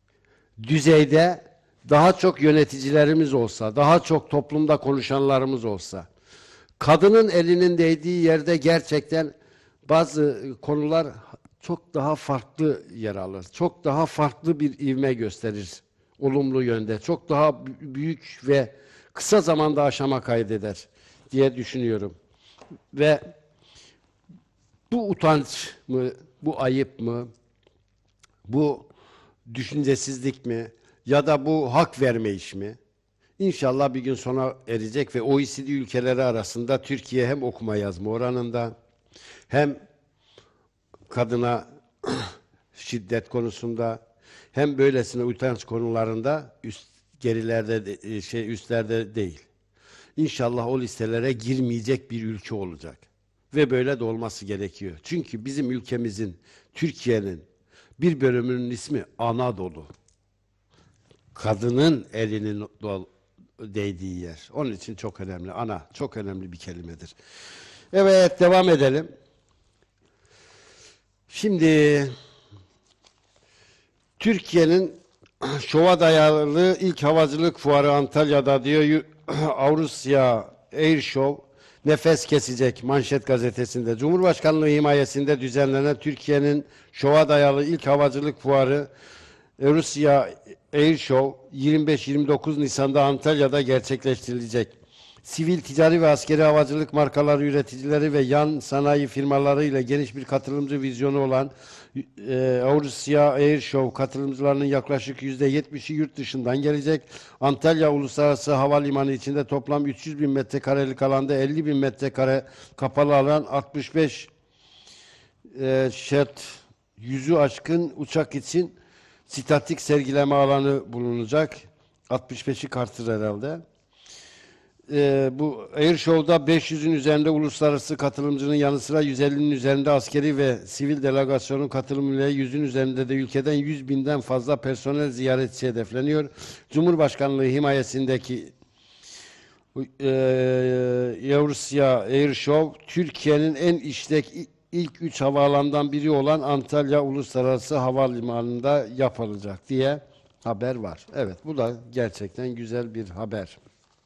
düzeyde daha çok yöneticilerimiz olsa, daha çok toplumda konuşanlarımız olsa, kadının elinin değdiği yerde gerçekten bazı konular çok daha farklı yer alır. Çok daha farklı bir ivme gösterir. Olumlu yönde. Çok daha büyük ve kısa zamanda aşama kaydeder diye düşünüyorum. Ve bu utanç mı, bu ayıp mı, bu düşüncesizlik mi ya da bu hak verme iş mi? İnşallah bir gün sona erecek ve O E C D ülkeleri arasında Türkiye hem okuma yazma oranında hem kadına şiddet konusunda hem böylesine utanç konularında üst gerilerde de, şey üstlerde değil. İnşallah o listelere girmeyecek bir ülke olacak. Ve böyle de olması gerekiyor. Çünkü bizim ülkemizin, Türkiye'nin bir bölümünün ismi Anadolu. Kadının elinin değdiği yer. Onun için çok önemli. Ana çok önemli bir kelimedir. Evet, devam edelim. Şimdi Türkiye'nin şova dayalı ilk havacılık fuarı Antalya'da diyor. Avrusya Air Show nefes kesecek manşet gazetesinde. Cumhurbaşkanlığı himayesinde düzenlenen Türkiye'nin şova dayalı ilk havacılık fuarı Avrusya Air Show yirmi beş yirmi dokuz Nisan'da Antalya'da gerçekleştirilecek. Sivil, ticari ve askeri havacılık markaları üreticileri ve yan sanayi firmaları ile geniş bir katılımcı vizyonu olan e, Avrusya Air Show katılımcılarının yaklaşık yüzde yetmişi yurt dışından gelecek. Antalya Uluslararası Havalimanı içinde toplam üç yüz bin metrekarelik alanda elli bin metrekare kapalı alan, altmış beş e, şert yüzü aşkın uçak için statik sergileme alanı bulunacak. altmış beşi kartır herhalde. e, bu Air Show'da beş yüzün üzerinde uluslararası katılımcının yanı sıra yüz ellinin üzerinde askeri ve sivil delegasyonun katılımıyla yüzün üzerinde de ülkeden yüz binden fazla personel ziyaretçi hedefleniyor. Cumhurbaşkanlığı himayesindeki e, Evrasya Air Show, Türkiye'nin en işlek ilk üç havaalanından biri olan Antalya Uluslararası Havalimanı'nda yapılacak diye haber var. Evet, bu da gerçekten güzel bir haber.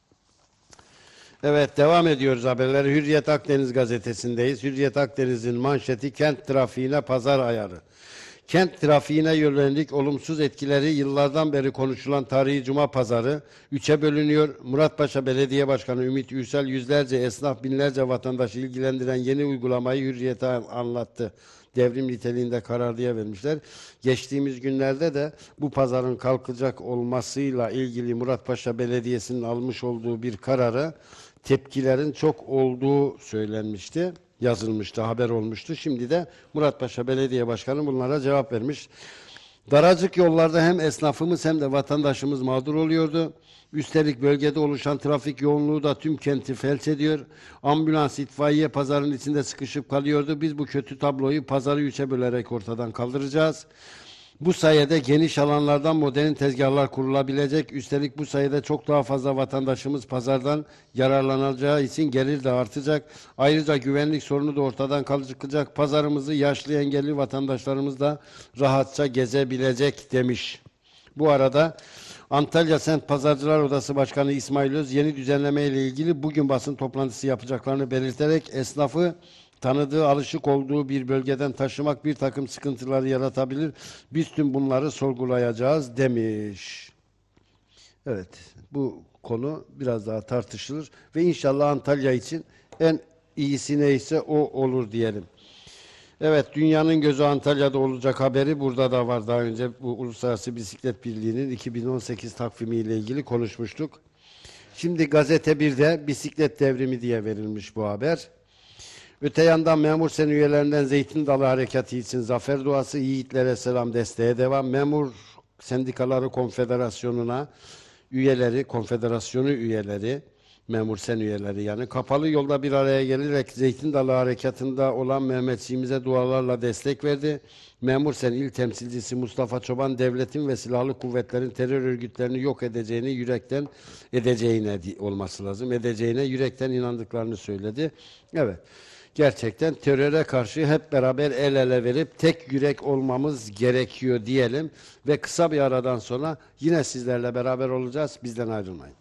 Evet, devam ediyoruz haberleri. Hürriyet Akdeniz gazetesindeyiz. Hürriyet Akdeniz'in manşeti kent trafiğine pazar ayarı. Kent trafiğine yönelik olumsuz etkileri yıllardan beri konuşulan tarihi Cuma pazarı üçe bölünüyor. Muratpaşa Belediye Başkanı Ümit Ürsel yüzlerce esnaf, binlerce vatandaşı ilgilendiren yeni uygulamayı Hürriyet'e anlattı. Devrim niteliğinde karar diye vermişler. Geçtiğimiz günlerde de bu pazarın kalkacak olmasıyla ilgili Muratpaşa Belediyesi'nin almış olduğu bir kararı tepkilerin çok olduğu söylenmişti. Yazılmıştı, haber olmuştu. Şimdi de Muratpaşa Belediye Başkanı bunlara cevap vermiş. Daracık yollarda hem esnafımız hem de vatandaşımız mağdur oluyordu. Üstelik bölgede oluşan trafik yoğunluğu da tüm kenti felç ediyor. Ambulans, itfaiye pazarın içinde sıkışıp kalıyordu. Biz bu kötü tabloyu pazarı üçe bölerek ortadan kaldıracağız. Bu sayede geniş alanlardan modern tezgahlar kurulabilecek. Üstelik bu sayede çok daha fazla vatandaşımız pazardan yararlanacağı için gelir de artacak. Ayrıca güvenlik sorunu da ortadan kalkacak. Pazarımızı yaşlı engelli vatandaşlarımız da rahatça gezebilecek demiş. Bu arada Antalya Sent Pazarcılar Odası Başkanı İsmail Öz yeni düzenleme ile ilgili bugün basın toplantısı yapacaklarını belirterek esnafı tanıdığı, alışık olduğu bir bölgeden taşımak bir takım sıkıntıları yaratabilir. Biz tüm bunları sorgulayacağız demiş. Evet, bu konu biraz daha tartışılır ve inşallah Antalya için en iyisi neyse o olur diyelim. Evet, dünyanın gözü Antalya'da olacak haberi burada da var. Daha önce bu Uluslararası Bisiklet Birliği'nin iki bin on sekiz takvimiyle ilgili konuşmuştuk. Şimdi Gazete bir'de bisiklet devrimi diye verilmiş bu haber. Öte yandan Memur Sen üyelerinden Zeytin Dalı Harekatı için zafer duası, yiğitlere selam, desteğe devam. Memur Sendikaları Konfederasyonu'na üyeleri, konfederasyonu üyeleri, Memur Sen üyeleri yani kapalı yolda bir araya gelerek Zeytin Dalı Harekatı'nda olan Mehmetçiğimize dualarla destek verdi. Memur Sen İl Temsilcisi Mustafa Çoban, devletin ve silahlı kuvvetlerin terör örgütlerini yok edeceğini yürekten edeceğine olması lazım. Edeceğine yürekten inandıklarını söyledi. Evet. Gerçekten teröre karşı hep beraber el ele verip tek yürek olmamız gerekiyor diyelim ve kısa bir aradan sonra yine sizlerle beraber olacağız. Bizden ayrılmayın.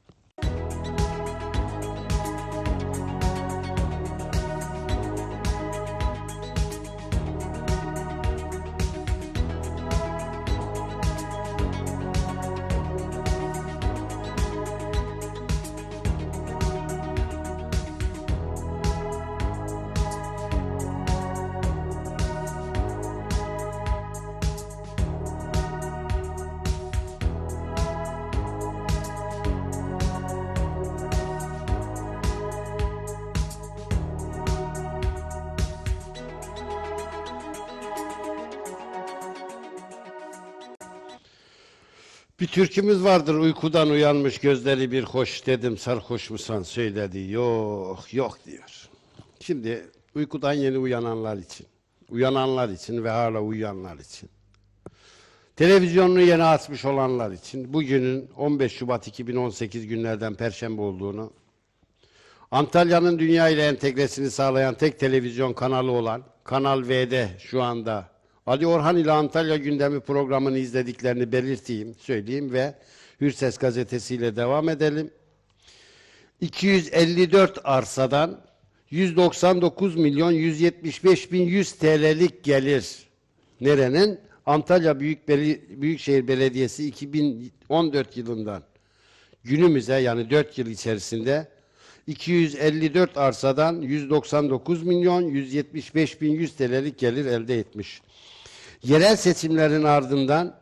Bir türkümüz vardır, uykudan uyanmış gözleri bir hoş, dedim sarhoş musan, söyledi yok yok diyor. Şimdi uykudan yeni uyananlar için, uyananlar için ve hala uyuyanlar için, televizyonunu yeni açmış olanlar için bugünün on beş Şubat iki bin on sekiz günlerden Perşembe olduğunu, Antalya'nın dünya ile entegresini sağlayan tek televizyon kanalı olan Kanal V'de şu anda Ali Orhan ile Antalya Gündemi programını izlediklerini belirteyim, söyleyeyim ve Hürses gazetesiyle devam edelim. iki yüz elli dört arsadan yüz doksan dokuz milyon yüz yetmiş beş bin yüz T L'lik gelir. Nerenin? Antalya Büyük Beli- Büyükşehir Belediyesi iki bin on dört yılından günümüze yani dört yıl içerisinde iki yüz elli dört arsadan yüz doksan dokuz milyon yüz yetmiş beş bin yüz T L'lik gelir elde etmiş. Yerel seçimlerin ardından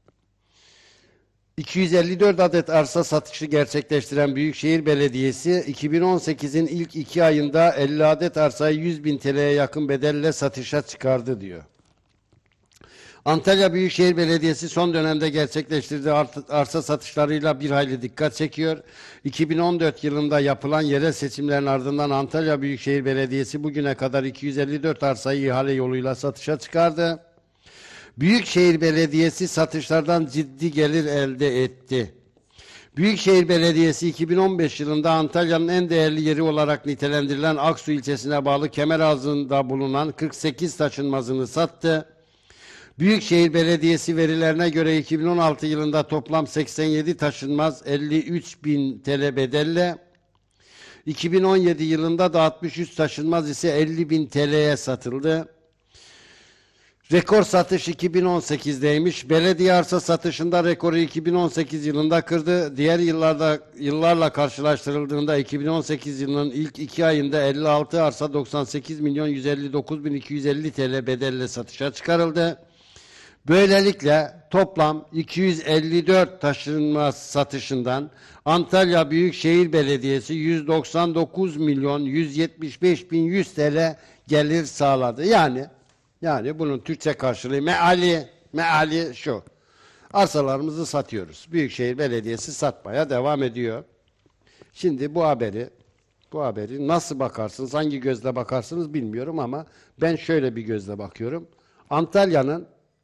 iki yüz elli dört adet arsa satışı gerçekleştiren Büyükşehir Belediyesi iki bin on sekizin ilk iki ayında elli adet arsayı yüz bin T L'ye yakın bedelle satışa çıkardı diyor. Antalya Büyükşehir Belediyesi son dönemde gerçekleştirdiği arsa satışlarıyla bir hayli dikkat çekiyor. iki bin on dört yılında yapılan yerel seçimlerin ardından Antalya Büyükşehir Belediyesi bugüne kadar iki yüz elli dört arsayı ihale yoluyla satışa çıkardı. Büyükşehir Belediyesi satışlardan ciddi gelir elde etti. Büyükşehir Belediyesi iki bin on beş yılında Antalya'nın en değerli yeri olarak nitelendirilen Aksu ilçesine bağlı Kemerazı'nda bulunan kırk sekiz taşınmazını sattı. Büyükşehir Belediyesi verilerine göre iki bin on altı yılında toplam seksen yedi taşınmaz elli üç bin T L bedelle, iki bin on yedi yılında da altmış üç taşınmaz ise elli bin T L'ye satıldı. Rekor satış iki bin on sekiz'deymiş. Belediye arsa satışında rekoru iki bin on sekiz yılında kırdı. Diğer yıllarda yıllarla karşılaştırıldığında iki bin on sekiz yılının ilk iki ayında elli altı arsa doksan sekiz milyon yüz elli dokuz bin iki yüz elli T L bedelle satışa çıkarıldı. Böylelikle toplam iki yüz elli dört taşınmaz satışından Antalya Büyükşehir Belediyesi yüz doksan dokuz milyon yüz yetmiş beş bin yüz T L gelir sağladı. Yani yani bunun Türkçe karşılığı meali, meali şu. Arsalarımızı satıyoruz. Büyükşehir Belediyesi satmaya devam ediyor. Şimdi bu haberi bu haberi nasıl bakarsınız, hangi gözle bakarsınız bilmiyorum ama ben şöyle bir gözle bakıyorum. Antalya'nın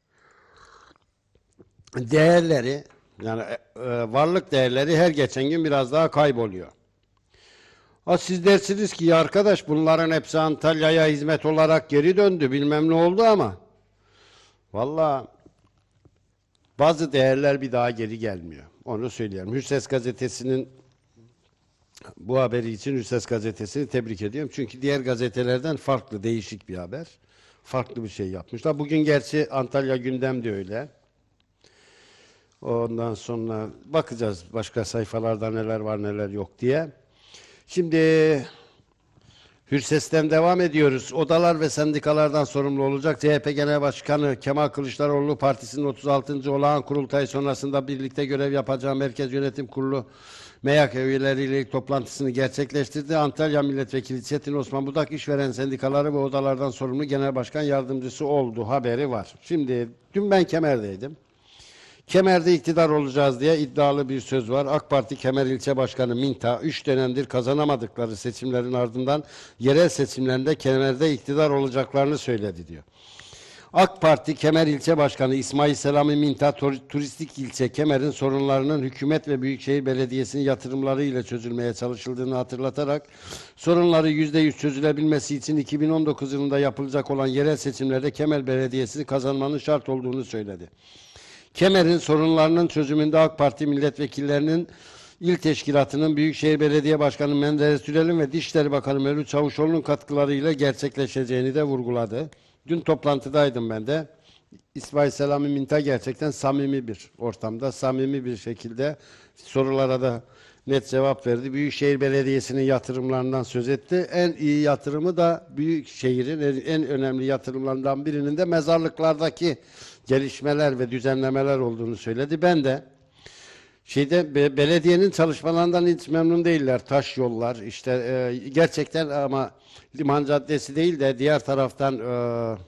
değerleri, yani e, varlık değerleri her geçen gün biraz daha kayboluyor. Ha, siz dersiniz ki ya arkadaş bunların hepsi Antalya'ya hizmet olarak geri döndü, bilmem ne oldu ama vallahi bazı değerler bir daha geri gelmiyor. Onu söyleyeyim. Hürses gazetesinin bu haberi için Hürses gazetesini tebrik ediyorum. Çünkü diğer gazetelerden farklı, değişik bir haber. Farklı bir şey yapmışlar. Bugün gerçi Antalya Gündem de öyle. Ondan sonra bakacağız başka sayfalarda neler var neler yok diye. Şimdi Hürses'ten devam ediyoruz. Odalar ve sendikalardan sorumlu olacak C H P Genel Başkanı Kemal Kılıçdaroğlu Partisi'nin otuz altıncı olağan kurultayı sonrasında birlikte görev yapacağı Merkez Yönetim Kurulu M Y K üyeleriyle ilk toplantısını gerçekleştirdi. Antalya Milletvekili Çetin Osman Budak işveren sendikaları ve odalardan sorumlu Genel Başkan Yardımcısı oldu haberi var. Şimdi dün ben Kemer'deydim. Kemer'de iktidar olacağız diye iddialı bir söz var. AK Parti Kemer İlçe Başkanı Minta, üç dönemdir kazanamadıkları seçimlerin ardından yerel seçimlerinde Kemer'de iktidar olacaklarını söyledi diyor. AK Parti Kemer İlçe Başkanı İsmail Selami Minta, turistik ilçe Kemer'in sorunlarının hükümet ve Büyükşehir Belediyesi'nin yatırımları ile çözülmeye çalışıldığını hatırlatarak, sorunları yüzde yüz çözülebilmesi için iki bin on dokuz yılında yapılacak olan yerel seçimlerde Kemer Belediyesi'ni kazanmanın şart olduğunu söyledi. Kemer'in sorunlarının çözümünde AK Parti milletvekillerinin İl Teşkilatı'nın Büyükşehir Belediye Başkanı Menderes Türel'in ve Dışişleri Bakanı Mevlüt Çavuşoğlu'nun katkılarıyla gerçekleşeceğini de vurguladı. Dün toplantıdaydım ben de. İsmail Selami Minta gerçekten samimi bir ortamda, samimi bir şekilde sorulara da net cevap verdi. Büyükşehir Belediyesi'nin yatırımlarından söz etti. En iyi yatırımı da Büyükşehir'in en, en önemli yatırımlarından birinin de mezarlıklardaki gelişmeler ve düzenlemeler olduğunu söyledi. Ben de şeyde be, belediyenin çalışmalarından hiç memnun değiller. Taş yollar işte e, gerçekten ama Liman Caddesi değil de diğer taraftan e,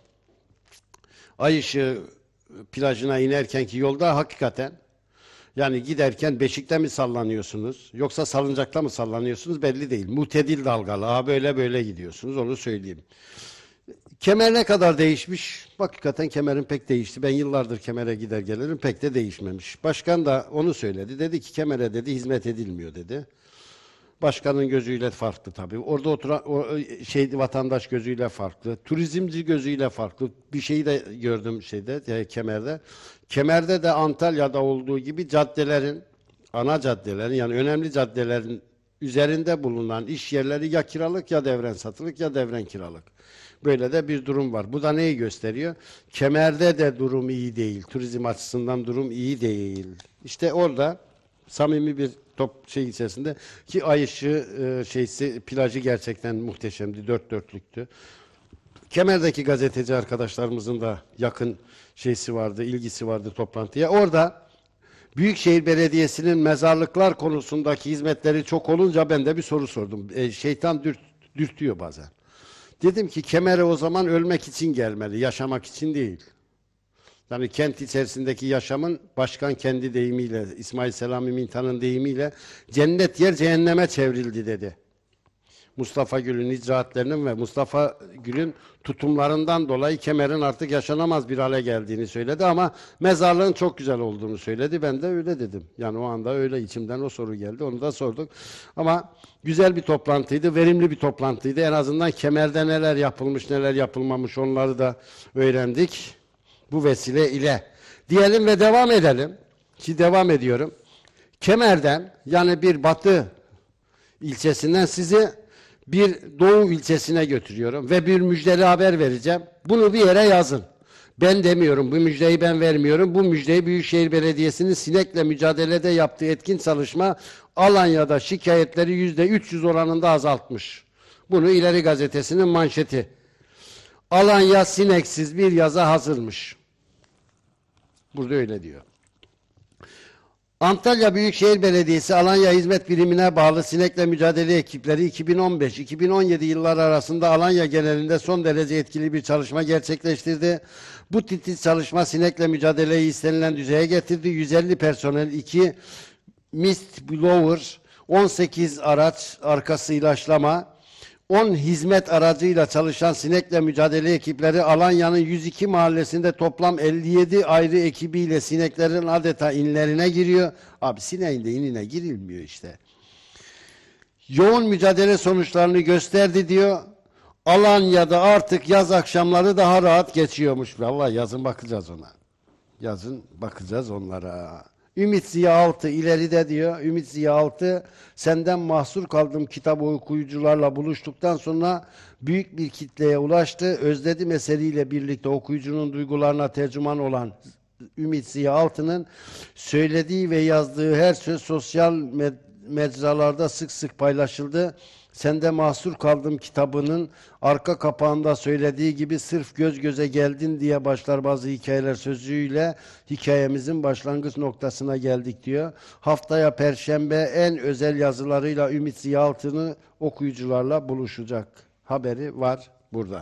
Ayışığı plajına inerkenki yolda hakikaten yani giderken beşikte mi sallanıyorsunuz yoksa salıncakta mı sallanıyorsunuz belli değil. Mutedil dalgalı. Ha böyle böyle gidiyorsunuz onu söyleyeyim. Kemer ne kadar değişmiş? Hakikaten Kemer'in pek değişti. Ben yıllardır Kemer'e gider gelirim pek de değişmemiş. Başkan da onu söyledi. Dedi ki Kemer'e dedi hizmet edilmiyor dedi. Başkanın gözüyle farklı tabii. Orada oturan o şey vatandaş gözüyle farklı. Turizmci gözüyle farklı. Bir şeyi de gördüm şeyde Kemer'de. Kemer'de de Antalya'da olduğu gibi caddelerin ana caddelerin yani önemli caddelerin üzerinde bulunan iş yerleri ya kiralık ya devren satılık ya devren kiralık. Böyle de bir durum var. Bu da neyi gösteriyor? Kemer'de de durum iyi değil. Turizm açısından durum iyi değil. İşte orada samimi bir top şey içerisinde ki ay ışığı e, şeysi plajı gerçekten muhteşemdi. Dört dörtlüktü. Kemer'deki gazeteci arkadaşlarımızın da yakın şeysi vardı, ilgisi vardı toplantıya. Orada Büyükşehir Belediyesi'nin mezarlıklar konusundaki hizmetleri çok olunca ben de bir soru sordum. E, şeytan dürt, dürtüyor bazen. Dedim ki Kemer'e o zaman ölmek için gelmeli, yaşamak için değil. Yani kent içerisindeki yaşamın başkan kendi deyimiyle, İsmail Selami Mintan'ın deyimiyle cennet yer cehenneme çevrildi dedi. Mustafa Gül'ün icraatlerinin ve Mustafa Gül'ün tutumlarından dolayı Kemer'in artık yaşanamaz bir hale geldiğini söyledi ama mezarlığın çok güzel olduğunu söyledi. Ben de öyle dedim. Yani o anda öyle içimden o soru geldi. Onu da sorduk. Ama güzel bir toplantıydı, verimli bir toplantıydı. En azından Kemer'de neler yapılmış, neler yapılmamış onları da öğrendik. Bu vesile ile. Diyelim ve devam edelim. Ki devam ediyorum. Kemer'den yani bir batı ilçesinden sizi bir doğu ilçesine götürüyorum ve bir müjdeli haber vereceğim. Bunu bir yere yazın. Ben demiyorum, bu müjdeyi ben vermiyorum. Bu müjdeyi Büyükşehir Belediyesi'nin sinekle mücadelede yaptığı etkin çalışma Alanya'da şikayetleri yüzde üç yüz oranında azaltmış. Bunu İleri Gazetesi'nin manşeti. Alanya sineksiz bir yaza hazırmış. Burada öyle diyor. Antalya Büyükşehir Belediyesi Alanya Hizmet Birimine bağlı sinekle mücadele ekipleri iki bin on beş iki bin on yedi yılları arasında Alanya genelinde son derece etkili bir çalışma gerçekleştirdi. Bu titiz çalışma sinekle mücadeleyi istenilen düzeye getirdi. yüz elli personel, iki mist blower, on sekiz araç arkası ilaçlama, on hizmet aracıyla çalışan sinekle mücadele ekipleri Alanya'nın yüz iki mahallesinde toplam elli yedi ayrı ekibiyle sineklerin adeta inlerine giriyor. Abi sineğin de inine girilmiyor işte. Yoğun mücadele sonuçlarını gösterdi diyor. Alanya'da artık yaz akşamları daha rahat geçiyormuş. Vallahi yazın bakacağız ona. Yazın bakacağız onlara. Ümit Ziya Altı ileride diyor. Ümit Ziya Altı senden mahsur kaldığım kitap okuyucularla buluştuktan sonra büyük bir kitleye ulaştı. Özledim eseriyle birlikte okuyucunun duygularına tercüman olan Ümit Ziya Altı'nın söylediği ve yazdığı her söz sosyal med mecralarda sık sık paylaşıldı. Sende mahsur kaldım kitabının arka kapağında söylediği gibi sırf göz göze geldin diye başlar bazı hikayeler sözüyle hikayemizin başlangıç noktasına geldik diyor. Haftaya Perşembe en özel yazılarıyla Ümit Ziya Altı'nı okuyucularla buluşacak. Haberi var burada.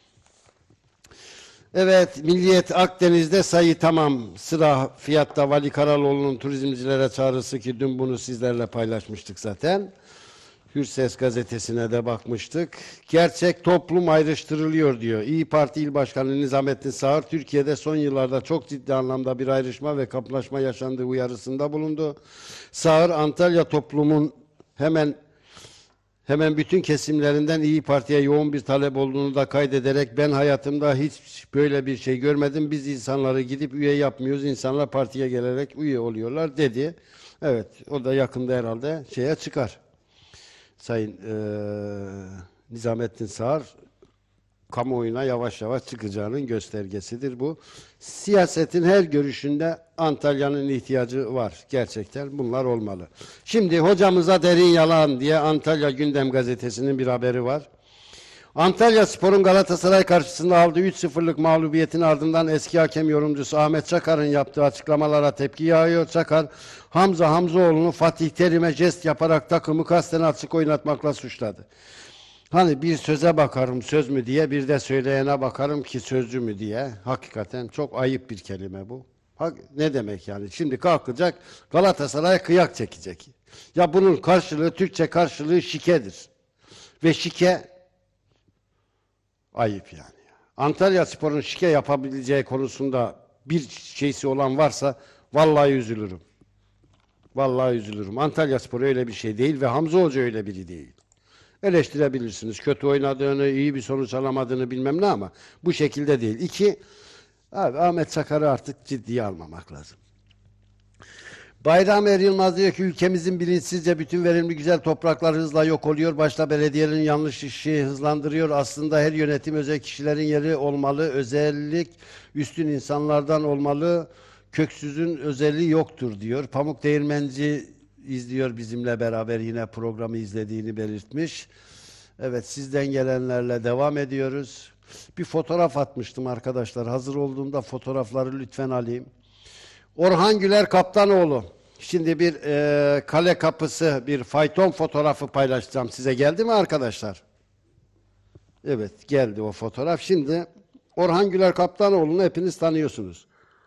Evet, Milliyet Akdeniz'de sayı tamam. Sıra fiyatta Vali Karaloğlu'nun turizmcilere çağrısı ki dün bunu sizlerle paylaşmıştık zaten. Hürses gazetesine de bakmıştık. Gerçek toplum ayrıştırılıyor diyor. İyi Parti İl Başkanı Nizamettin Sağır, Türkiye'de son yıllarda çok ciddi anlamda bir ayrışma ve kapılaşma yaşandığı uyarısında bulundu. Sağır, Antalya toplumun hemen hemen bütün kesimlerinden İyi Parti'ye yoğun bir talep olduğunu da kaydederek ben hayatımda hiç böyle bir şey görmedim. Biz insanları gidip üye yapmıyoruz. İnsanlar partiye gelerek üye oluyorlar dedi. Evet, o da yakında herhalde şeye çıkar. Sayın e, Nizamettin Sağır kamuoyuna yavaş yavaş çıkacağının göstergesidir bu. Siyasetin her görüşünde Antalya'nın ihtiyacı var. Gerçekten bunlar olmalı. Şimdi hocamıza derin yalan diye Antalya Gündem Gazetesi'nin bir haberi var. Antalya Spor'un Galatasaray karşısında aldığı üç sıfırlık mağlubiyetin ardından eski hakem yorumcusu Ahmet Çakar'ın yaptığı açıklamalara tepki yağıyor. Çakar, Hamza Hamzoğlu'nu Fatih Terim'e jest yaparak takımı kasten açık oynatmakla suçladı. Hani bir söze bakarım söz mü diye, bir de söyleyene bakarım ki sözcü mü diye. Hakikaten çok ayıp bir kelime bu. Ne demek yani? Şimdi kalkacak Galatasaray kıyak çekecek. Ya bunun karşılığı, Türkçe karşılığı şikedir. Ve şike ayıp yani. Antalya Spor'un şike yapabileceği konusunda bir şeysi olan varsa vallahi üzülürüm. Vallahi üzülürüm. Antalya Spor öyle bir şey değil ve Hamza Hoca öyle biri değil. Eleştirebilirsiniz. Kötü oynadığını, iyi bir sonuç alamadığını bilmem ne ama bu şekilde değil. İki, abi Ahmet Çakar'ı artık ciddiye almamak lazım. Bayram Er Yılmaz diyor ki ülkemizin bilinçsizce bütün verimli güzel topraklar hızla yok oluyor. Başta belediyelerin yanlış işi hızlandırıyor. Aslında her yönetim özel kişilerin yeri olmalı. Özellik üstün insanlardan olmalı. Köksüzün özelliği yoktur diyor. Pamuk Değirmenci izliyor bizimle beraber, yine programı izlediğini belirtmiş. Evet, sizden gelenlerle devam ediyoruz. Bir fotoğraf atmıştım arkadaşlar. Hazır olduğumda fotoğrafları lütfen alayım. Orhan Güler Kaptanoğlu. Şimdi bir e, kale kapısı, bir fayton fotoğrafı paylaşacağım size. Geldi mi arkadaşlar? Evet, geldi o fotoğraf. Şimdi Orhan Güler Kaptanoğlu'nu hepiniz tanıyorsunuz.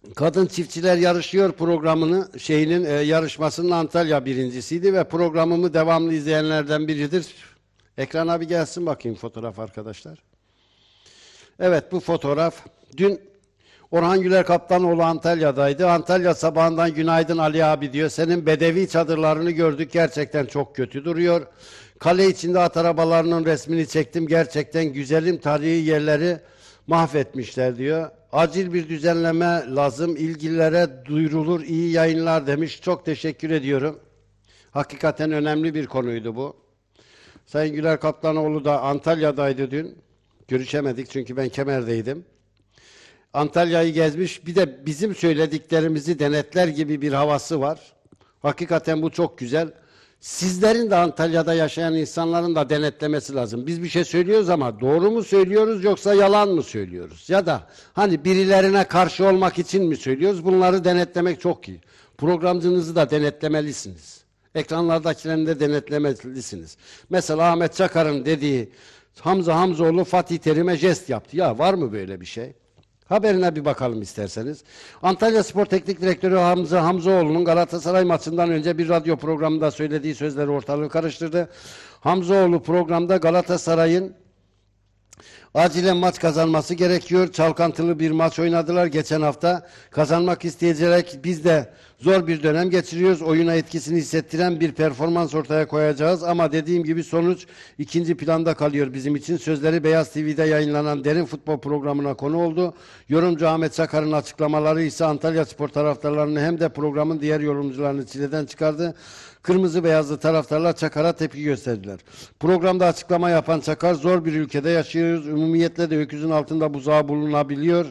Kadın Çiftçiler Yarışıyor programını şeyinin e, yarışmasının Antalya birincisiydi ve programımı devamlı izleyenlerden biridir. Ekrana bir gelsin bakayım fotoğraf arkadaşlar. Evet, bu fotoğraf dün Orhan Güler Kaptanoğlu Antalya'daydı. Antalya sabahından günaydın Ali abi diyor. Senin bedevi çadırlarını gördük, gerçekten çok kötü duruyor. Kale içinde at arabalarının resmini çektim, gerçekten güzelim, tarihi yerleri mahvetmişler diyor. Acil bir düzenleme lazım, ilgililere duyurulur, iyi yayınlar demiş. Çok teşekkür ediyorum. Hakikaten önemli bir konuydu bu. Sayın Güler Kaptanoğlu da Antalya'daydı dün. Görüşemedik çünkü ben Kemer'deydim. Antalya'yı gezmiş, bir de bizim söylediklerimizi denetler gibi bir havası var. Hakikaten bu çok güzel. Sizlerin de Antalya'da yaşayan insanların da denetlemesi lazım. Biz bir şey söylüyoruz ama doğru mu söylüyoruz yoksa yalan mı söylüyoruz? Ya da hani birilerine karşı olmak için mi söylüyoruz? Bunları denetlemek çok iyi. Programcınızı da denetlemelisiniz. Ekranlardakilerini de denetlemelisiniz. Mesela Ahmet Çakar'ın dediği Hamza Hamzoğlu Fatih Terim'e jest yaptı. Ya var mı böyle bir şey? Haberine bir bakalım isterseniz. Antalya Spor Teknik Direktörü Hamza Hamzoğlu'nun Galatasaray maçından önce bir radyo programında söylediği sözleri ortalığı karıştırdı. Hamzoğlu programda Galatasaray'ın acilen maç kazanması gerekiyor. Çalkantılı bir maç oynadılar geçen hafta. Kazanmak isteyerek biz de zor bir dönem geçiriyoruz. Oyuna etkisini hissettiren bir performans ortaya koyacağız. Ama dediğim gibi sonuç ikinci planda kalıyor bizim için. Sözleri Beyaz T V'de yayınlanan Derin Futbol programına konu oldu. Yorumcu Ahmet Çakar'ın açıklamaları ise Antalya Spor taraftarlarını hem de programın diğer yorumcularını çileden çıkardı. Kırmızı beyazlı taraftarlar Çakar'a tepki gösterdiler. Programda açıklama yapan Çakar, zor bir ülkede yaşıyoruz. Ümumiyetle de öküzün altında buzağı bulunabiliyor.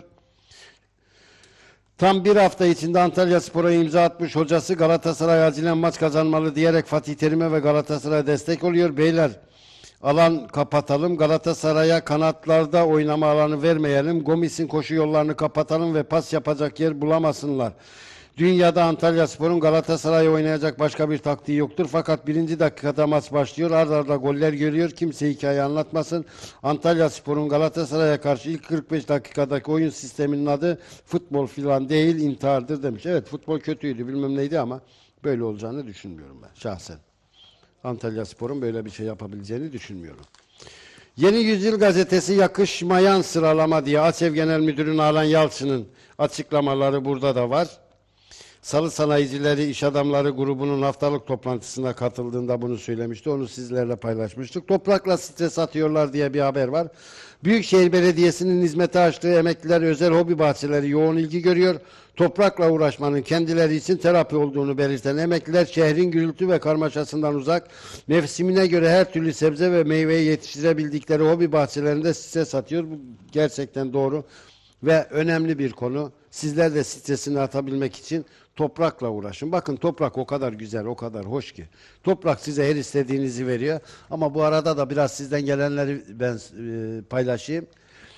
Tam bir hafta içinde Antalya Spor'a imza atmış hocası Galatasaray acilen maç kazanmalı diyerek Fatih Terim'e ve Galatasaray'a destek oluyor. Beyler, alan kapatalım. Galatasaray'a kanatlarda oynama alanı vermeyelim. Gomis'in koşu yollarını kapatalım ve pas yapacak yer bulamasınlar. Dünyada Antalya Spor'un Galatasaray'a oynayacak başka bir taktiği yoktur. Fakat birinci dakikada maç başlıyor. Arda arda goller görüyor. Kimse hikaye anlatmasın. Antalya Spor'un Galatasaray'a karşı ilk kırk beş dakikadaki oyun sisteminin adı futbol filan değil, intihardır demiş. Evet, futbol kötüydü, bilmem neydi ama böyle olacağını düşünmüyorum ben şahsen. Antalya Spor'un böyle bir şey yapabileceğini düşünmüyorum. Yeni Yüzyıl Gazetesi yakışmayan sıralama diye AÇEV Genel Müdürü Nalan Yalçın'ın açıklamaları burada da var. Salı Sanayicileri İş Adamları grubunun haftalık toplantısına katıldığında bunu söylemişti. Onu sizlerle paylaşmıştık. Toprakla stres atıyorlar diye bir haber var. Büyükşehir Belediyesi'nin hizmete açtığı emekliler özel hobi bahçeleri yoğun ilgi görüyor. Toprakla uğraşmanın kendileri için terapi olduğunu belirten emekliler şehrin gürültü ve karmaşasından uzak, mevsimine göre her türlü sebze ve meyveyi yetiştirebildikleri hobi bahçelerinde stres atıyor. Bu gerçekten doğru ve önemli bir konu. Sizler de stresini atabilmek için toprakla uğraşın. Bakın, toprak o kadar güzel, o kadar hoş ki. Toprak size her istediğinizi veriyor. Ama bu arada da biraz sizden gelenleri ben e, paylaşayım.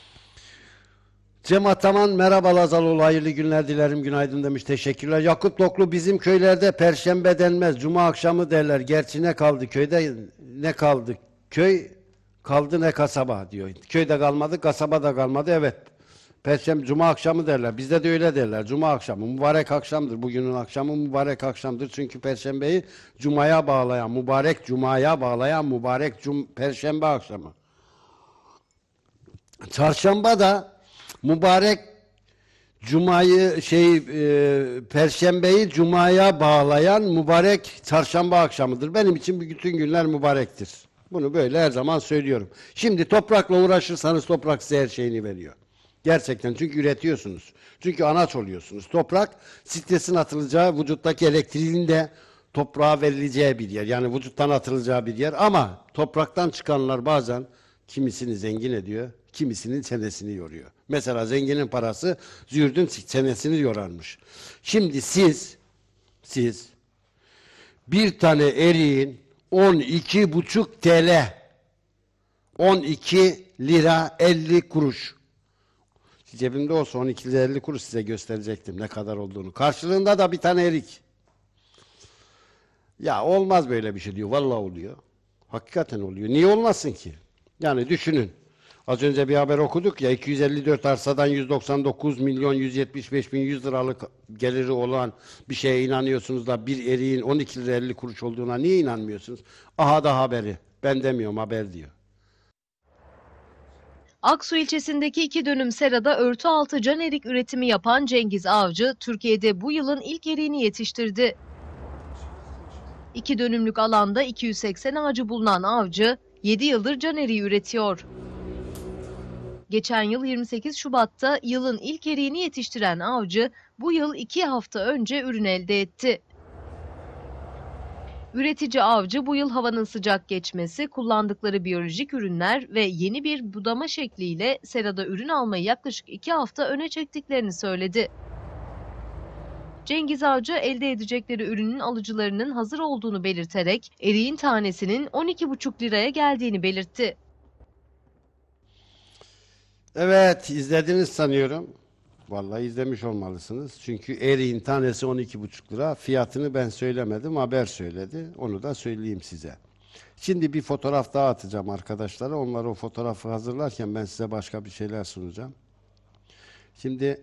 Cem Ataman, merhaba Lazaloğlu, hayırlı günler dilerim, günaydın demiş, teşekkürler. Yakup Doklu, bizim köylerde perşembe denmez, cuma akşamı derler. Gerçi ne kaldı köyde, ne kaldı köy, kaldı ne kasaba diyor. Köyde kalmadı, kasaba da kalmadı, evet. Perşembe, cuma akşamı derler. Bizde de öyle derler. Cuma akşamı, mübarek akşamdır. Bugünün akşamı mübarek akşamdır. Çünkü perşembeyi cumaya bağlayan, mübarek cumaya bağlayan mübarek cum perşembe akşamı. Çarşamba da mübarek cumayı şey e, perşembeyi cumaya bağlayan mübarek çarşamba akşamıdır. Benim için bütün günler mübarektir. Bunu böyle her zaman söylüyorum. Şimdi toprakla uğraşırsanız toprak size her şeyini veriyor. Gerçekten, çünkü üretiyorsunuz. Çünkü anaç oluyorsunuz. Toprak, stresin atılacağı, vücuttaki elektriğin de toprağa verileceği bir yer. Yani vücuttan atılacağı bir yer. Ama topraktan çıkanlar bazen kimisini zengin ediyor, kimisinin çenesini yoruyor. Mesela zenginin parası züğürdün çenesini yorarmış. Şimdi siz, siz bir tane eriğin on iki buçuk TL, on iki lira elli kuruş. Cebimde olsa on iki lira elli kuruş size gösterecektim ne kadar olduğunu. Karşılığında da bir tane erik. Ya olmaz böyle bir şey diyor. Vallahi oluyor. Hakikaten oluyor. Niye olmasın ki? Yani düşünün. Az önce bir haber okuduk ya, iki yüz elli dört arsadan yüz doksan dokuz milyon yüz yetmiş beş bin yüz liralık geliri olan bir şeye inanıyorsunuz da bir eriğin on iki lira elli kuruş olduğuna niye inanmıyorsunuz? Aha da haberi. Ben demiyorum, haber diyor. Aksu ilçesindeki iki dönüm serada örtü altı can erik üretimi yapan Cengiz Avcı, Türkiye'de bu yılın ilk eriğini yetiştirdi. İki dönümlük alanda iki yüz seksen ağacı bulunan Avcı, yedi yıldır can eriği üretiyor. Geçen yıl yirmi sekiz Şubat'ta yılın ilk eriğini yetiştiren Avcı, bu yıl iki hafta önce ürün elde etti. Üretici Avcı bu yıl havanın sıcak geçmesi, kullandıkları biyolojik ürünler ve yeni bir budama şekliyle serada ürün almayı yaklaşık iki hafta öne çektiklerini söyledi. Cengiz Avcı elde edecekleri ürünün alıcılarının hazır olduğunu belirterek eriğin tanesinin on iki buçuk liraya geldiğini belirtti. Evet, izlediniz sanıyorum. Vallahi izlemiş olmalısınız. Çünkü eriğin tanesi on iki buçuk lira. Fiyatını ben söylemedim, haber söyledi. Onu da söyleyeyim size. Şimdi bir fotoğraf daha atacağım arkadaşlara. Onlar o fotoğrafı hazırlarken ben size başka bir şeyler sunacağım. Şimdi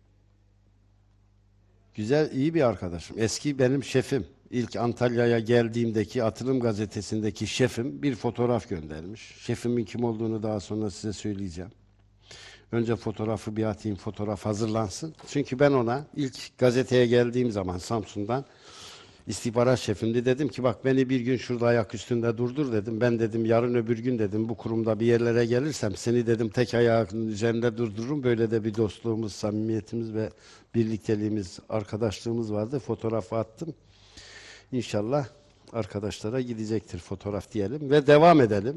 güzel, iyi bir arkadaşım. Eski benim şefim. İlk Antalya'ya geldiğimdeki Atılım Gazetesi'ndeki şefim bir fotoğraf göndermiş. Şefimin kim olduğunu daha sonra size söyleyeceğim. Önce fotoğrafı bir atayım, fotoğraf hazırlansın. Çünkü ben ona ilk gazeteye geldiğim zaman Samsun'dan istihbarat şefimdi. Dedim ki bak beni bir gün şurada ayak üstünde durdur dedim. Ben dedim yarın öbür gün dedim bu kurumda bir yerlere gelirsem seni dedim tek ayağının üzerinde durdururum. Böyle de bir dostluğumuz, samimiyetimiz ve birlikteliğimiz, arkadaşlığımız vardı. Fotoğrafı attım. İnşallah arkadaşlara gidecektir fotoğraf diyelim ve devam edelim.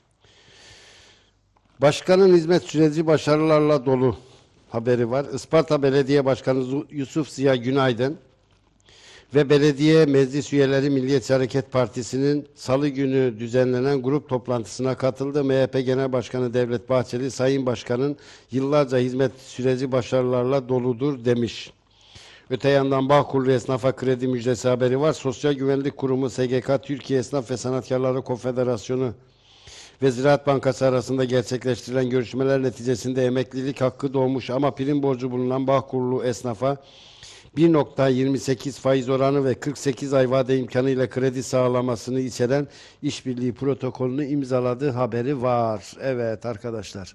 Başkanın hizmet süreci başarılarla dolu haberi var. Isparta Belediye Başkanı Yusuf Ziya Günaydın ve belediye meclis üyeleri Milliyetçi Hareket Partisi'nin salı günü düzenlenen grup toplantısına katıldı. M H P Genel Başkanı Devlet Bahçeli, Sayın Başkan'ın yıllarca hizmet süreci başarılarla doludur demiş. Öte yandan Bağkurlu Esnaf'a kredi müjdesi haberi var. Sosyal Güvenlik Kurumu, S G K, Türkiye Esnaf ve Sanatkarları Konfederasyonu ve Ziraat Bankası arasında gerçekleştirilen görüşmeler neticesinde emeklilik hakkı doğmuş ama prim borcu bulunan Bağkurlu esnafa bir nokta yirmi sekiz faiz oranı ve kırk sekiz ay vade imkanıyla kredi sağlamasını içeren işbirliği protokolünü imzaladığı haberi var. Evet arkadaşlar.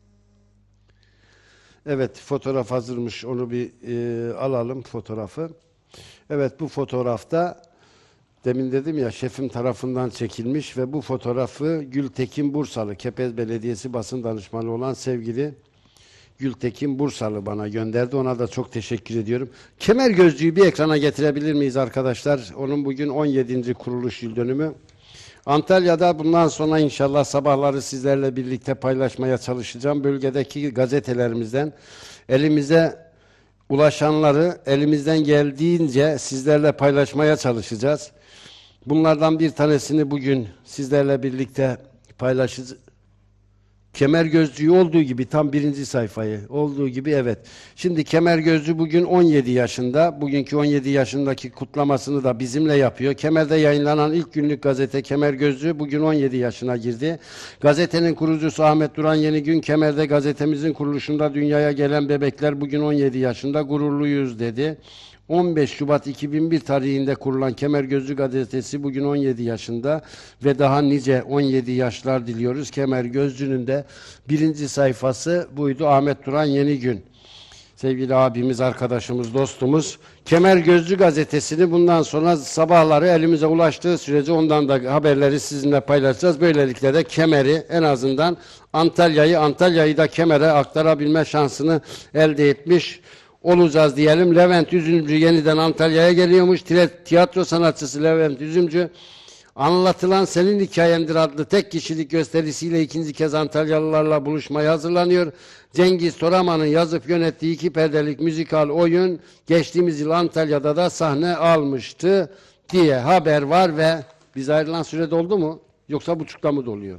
Evet, fotoğraf hazırmış. Onu bir e, alalım fotoğrafı. Evet, bu fotoğrafta demin dedim ya şefim tarafından çekilmiş ve bu fotoğrafı Gültekin Bursalı, Kepez Belediyesi basın danışmanı olan sevgili Gültekin Bursalı bana gönderdi. Ona da çok teşekkür ediyorum. Kemer gözlüğü bir ekrana getirebilir miyiz arkadaşlar? Onun bugün on yedinci kuruluş yıl dönümü. Antalya'da bundan sonra inşallah sabahları sizlerle birlikte paylaşmaya çalışacağım. Bölgedeki gazetelerimizden elimize ulaşanları elimizden geldiğince sizlerle paylaşmaya çalışacağız. Bunlardan bir tanesini bugün sizlerle birlikte paylaşacağız. Kemer gözlüğü olduğu gibi tam birinci sayfayı olduğu gibi evet. Şimdi kemer gözlüğü bugün on yedi yaşında. Bugünkü on yedi yaşındaki kutlamasını da bizimle yapıyor. Kemer'de yayınlanan ilk günlük gazete Kemer Gözlüğü bugün on yedi yaşına girdi. Gazetenin kurucusu Ahmet Duran Yenigün, Kemer'de gazetemizin kuruluşunda dünyaya gelen bebekler bugün on yedi yaşında, gururluyuz dedi. on beş Şubat iki bin bir tarihinde kurulan Kemer Gözlü gazetesi bugün on yedi yaşında ve daha nice on yedi yaşlar diliyoruz. Kemer Gözlü'nün de birinci sayfası buydu. Ahmet Duran Yenigün. Sevgili abimiz, arkadaşımız, dostumuz. Kemer Gözlü gazetesini bundan sonra sabahları elimize ulaştığı sürece ondan da haberleri sizinle paylaşacağız. Böylelikle de Kemer'i en azından Antalya'yı, Antalya'yı da Kemer'e aktarabilme şansını elde etmiş olacağız diyelim. Levent Üzümcü yeniden Antalya'ya geliyormuş. Tiyatro sanatçısı Levent Üzümcü, Anlatılan Senin Hikayendir adlı tek kişilik gösterisiyle ikinci kez Antalyalılarla buluşmaya hazırlanıyor. Cengiz Toraman'ın yazıp yönettiği iki perdelik müzikal oyun geçtiğimiz yıl Antalya'da da sahne almıştı diye haber var ve biz ayrılan süre doldu mu? Yoksa buçukta mı doluyor?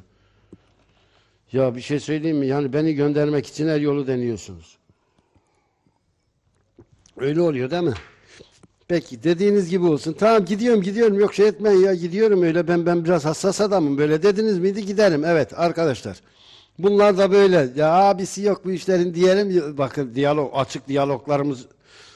Ya bir şey söyleyeyim mi? Yani beni göndermek için her yolu deniyorsunuz. Öyle oluyor değil mi? Peki dediğiniz gibi olsun. Tamam gidiyorum gidiyorum yok şey etmeyin ya gidiyorum öyle ben ben biraz hassas adamım böyle dediniz miydi giderim. Evet arkadaşlar Bunlar da böyle. Ya abisi yok bu işlerin diyelim. Bakın diyalog, açık diyaloglarımız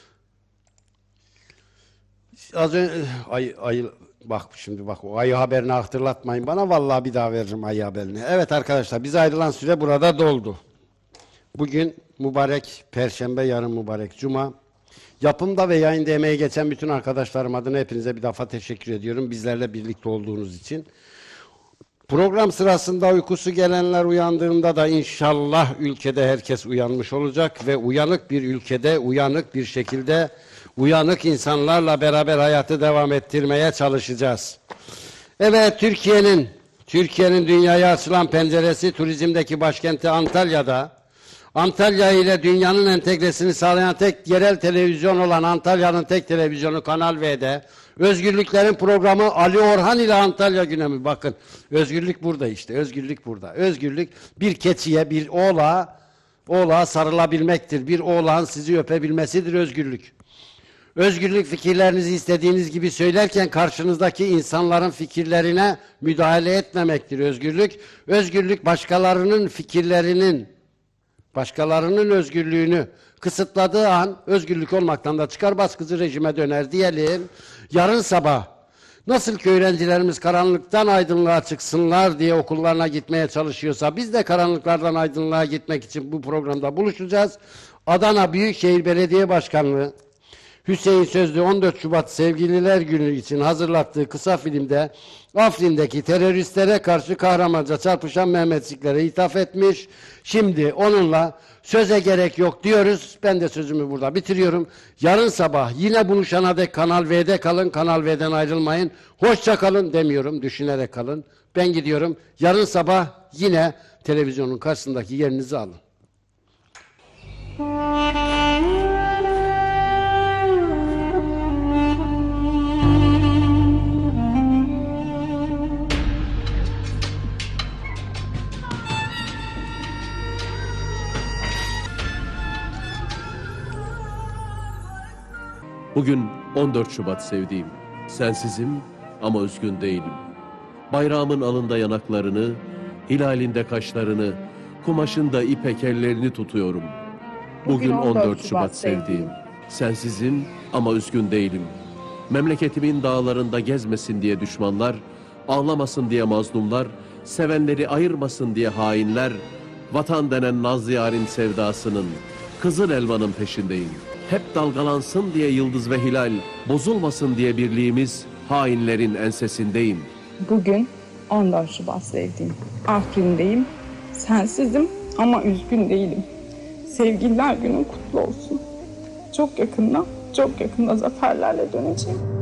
az önce ay, ay bak şimdi bak o ayı haberini hatırlatmayın bana. Vallahi bir daha veririm ayı haberini. Evet arkadaşlar, bize ayrılan süre burada doldu. Bugün mübarek Perşembe, yarın mübarek Cuma. Yapımda ve yayında emeği geçen bütün arkadaşlarım adına hepinize bir defa teşekkür ediyorum. Bizlerle birlikte olduğunuz için. Program sırasında uykusu gelenler uyandığında da inşallah ülkede herkes uyanmış olacak ve uyanık bir ülkede, uyanık bir şekilde, uyanık insanlarla beraber hayatı devam ettirmeye çalışacağız. Evet, Türkiye'nin Türkiye'nin dünyaya açılan penceresi, turizmdeki başkenti Antalya'da, Antalya ile dünyanın entegresini sağlayan tek yerel televizyon olan Antalya'nın tek televizyonu Kanal V'de, özgürlüklerin programı Ali Orhan ile Antalya Gündemi. Bakın, özgürlük burada işte, özgürlük burada. Özgürlük bir keçiye, bir oğlağa, oğlağa sarılabilmektir. Bir oğlağın sizi öpebilmesidir özgürlük. Özgürlük, fikirlerinizi istediğiniz gibi söylerken karşınızdaki insanların fikirlerine müdahale etmemektir özgürlük. Özgürlük, başkalarının fikirlerinin, başkalarının özgürlüğünü kısıtladığı an özgürlük olmaktan da çıkar, baskıcı rejime döner diyelim. Yarın sabah nasıl ki öğrencilerimiz karanlıktan aydınlığa çıksınlar diye okullarına gitmeye çalışıyorsa, biz de karanlıklardan aydınlığa gitmek için bu programda buluşacağız. Adana Büyükşehir Belediye Başkanlığı Hüseyin Sözlü on dört Şubat Sevgililer Günü için hazırlattığı kısa filmde Afrin'deki teröristlere karşı kahramanca çarpışan Mehmetçiklere ithaf etmiş. Şimdi onunla söze gerek yok diyoruz. Ben de sözümü burada bitiriyorum. Yarın sabah yine buluşana dek Kanal V'de kalın. Kanal V'den ayrılmayın. Hoşça kalın demiyorum. Düşünerek kalın. Ben gidiyorum. Yarın sabah yine televizyonun karşısındaki yerinizi alın. Bugün on dört Şubat sevdiğim. Sensizim ama üzgün değilim. Bayrağımın alında yanaklarını, hilalinde kaşlarını, kumaşında ipek ellerini tutuyorum. Bugün on dört Şubat sevdiğim. Sensizim ama üzgün değilim. Memleketimin dağlarında gezmesin diye düşmanlar, ağlamasın diye mazlumlar, sevenleri ayırmasın diye hainler, vatan denen nazlı yarın sevdasının, kızıl elmanın peşindeyim. Hep dalgalansın diye yıldız ve hilal, bozulmasın diye birliğimiz, hainlerin ensesindeyim. Bugün on dört Şubat sevdiğim. Afrin'deyim. Sensizim ama üzgün değilim. Sevgililer günün kutlu olsun. Çok yakında, çok yakında zaferlerle döneceğim.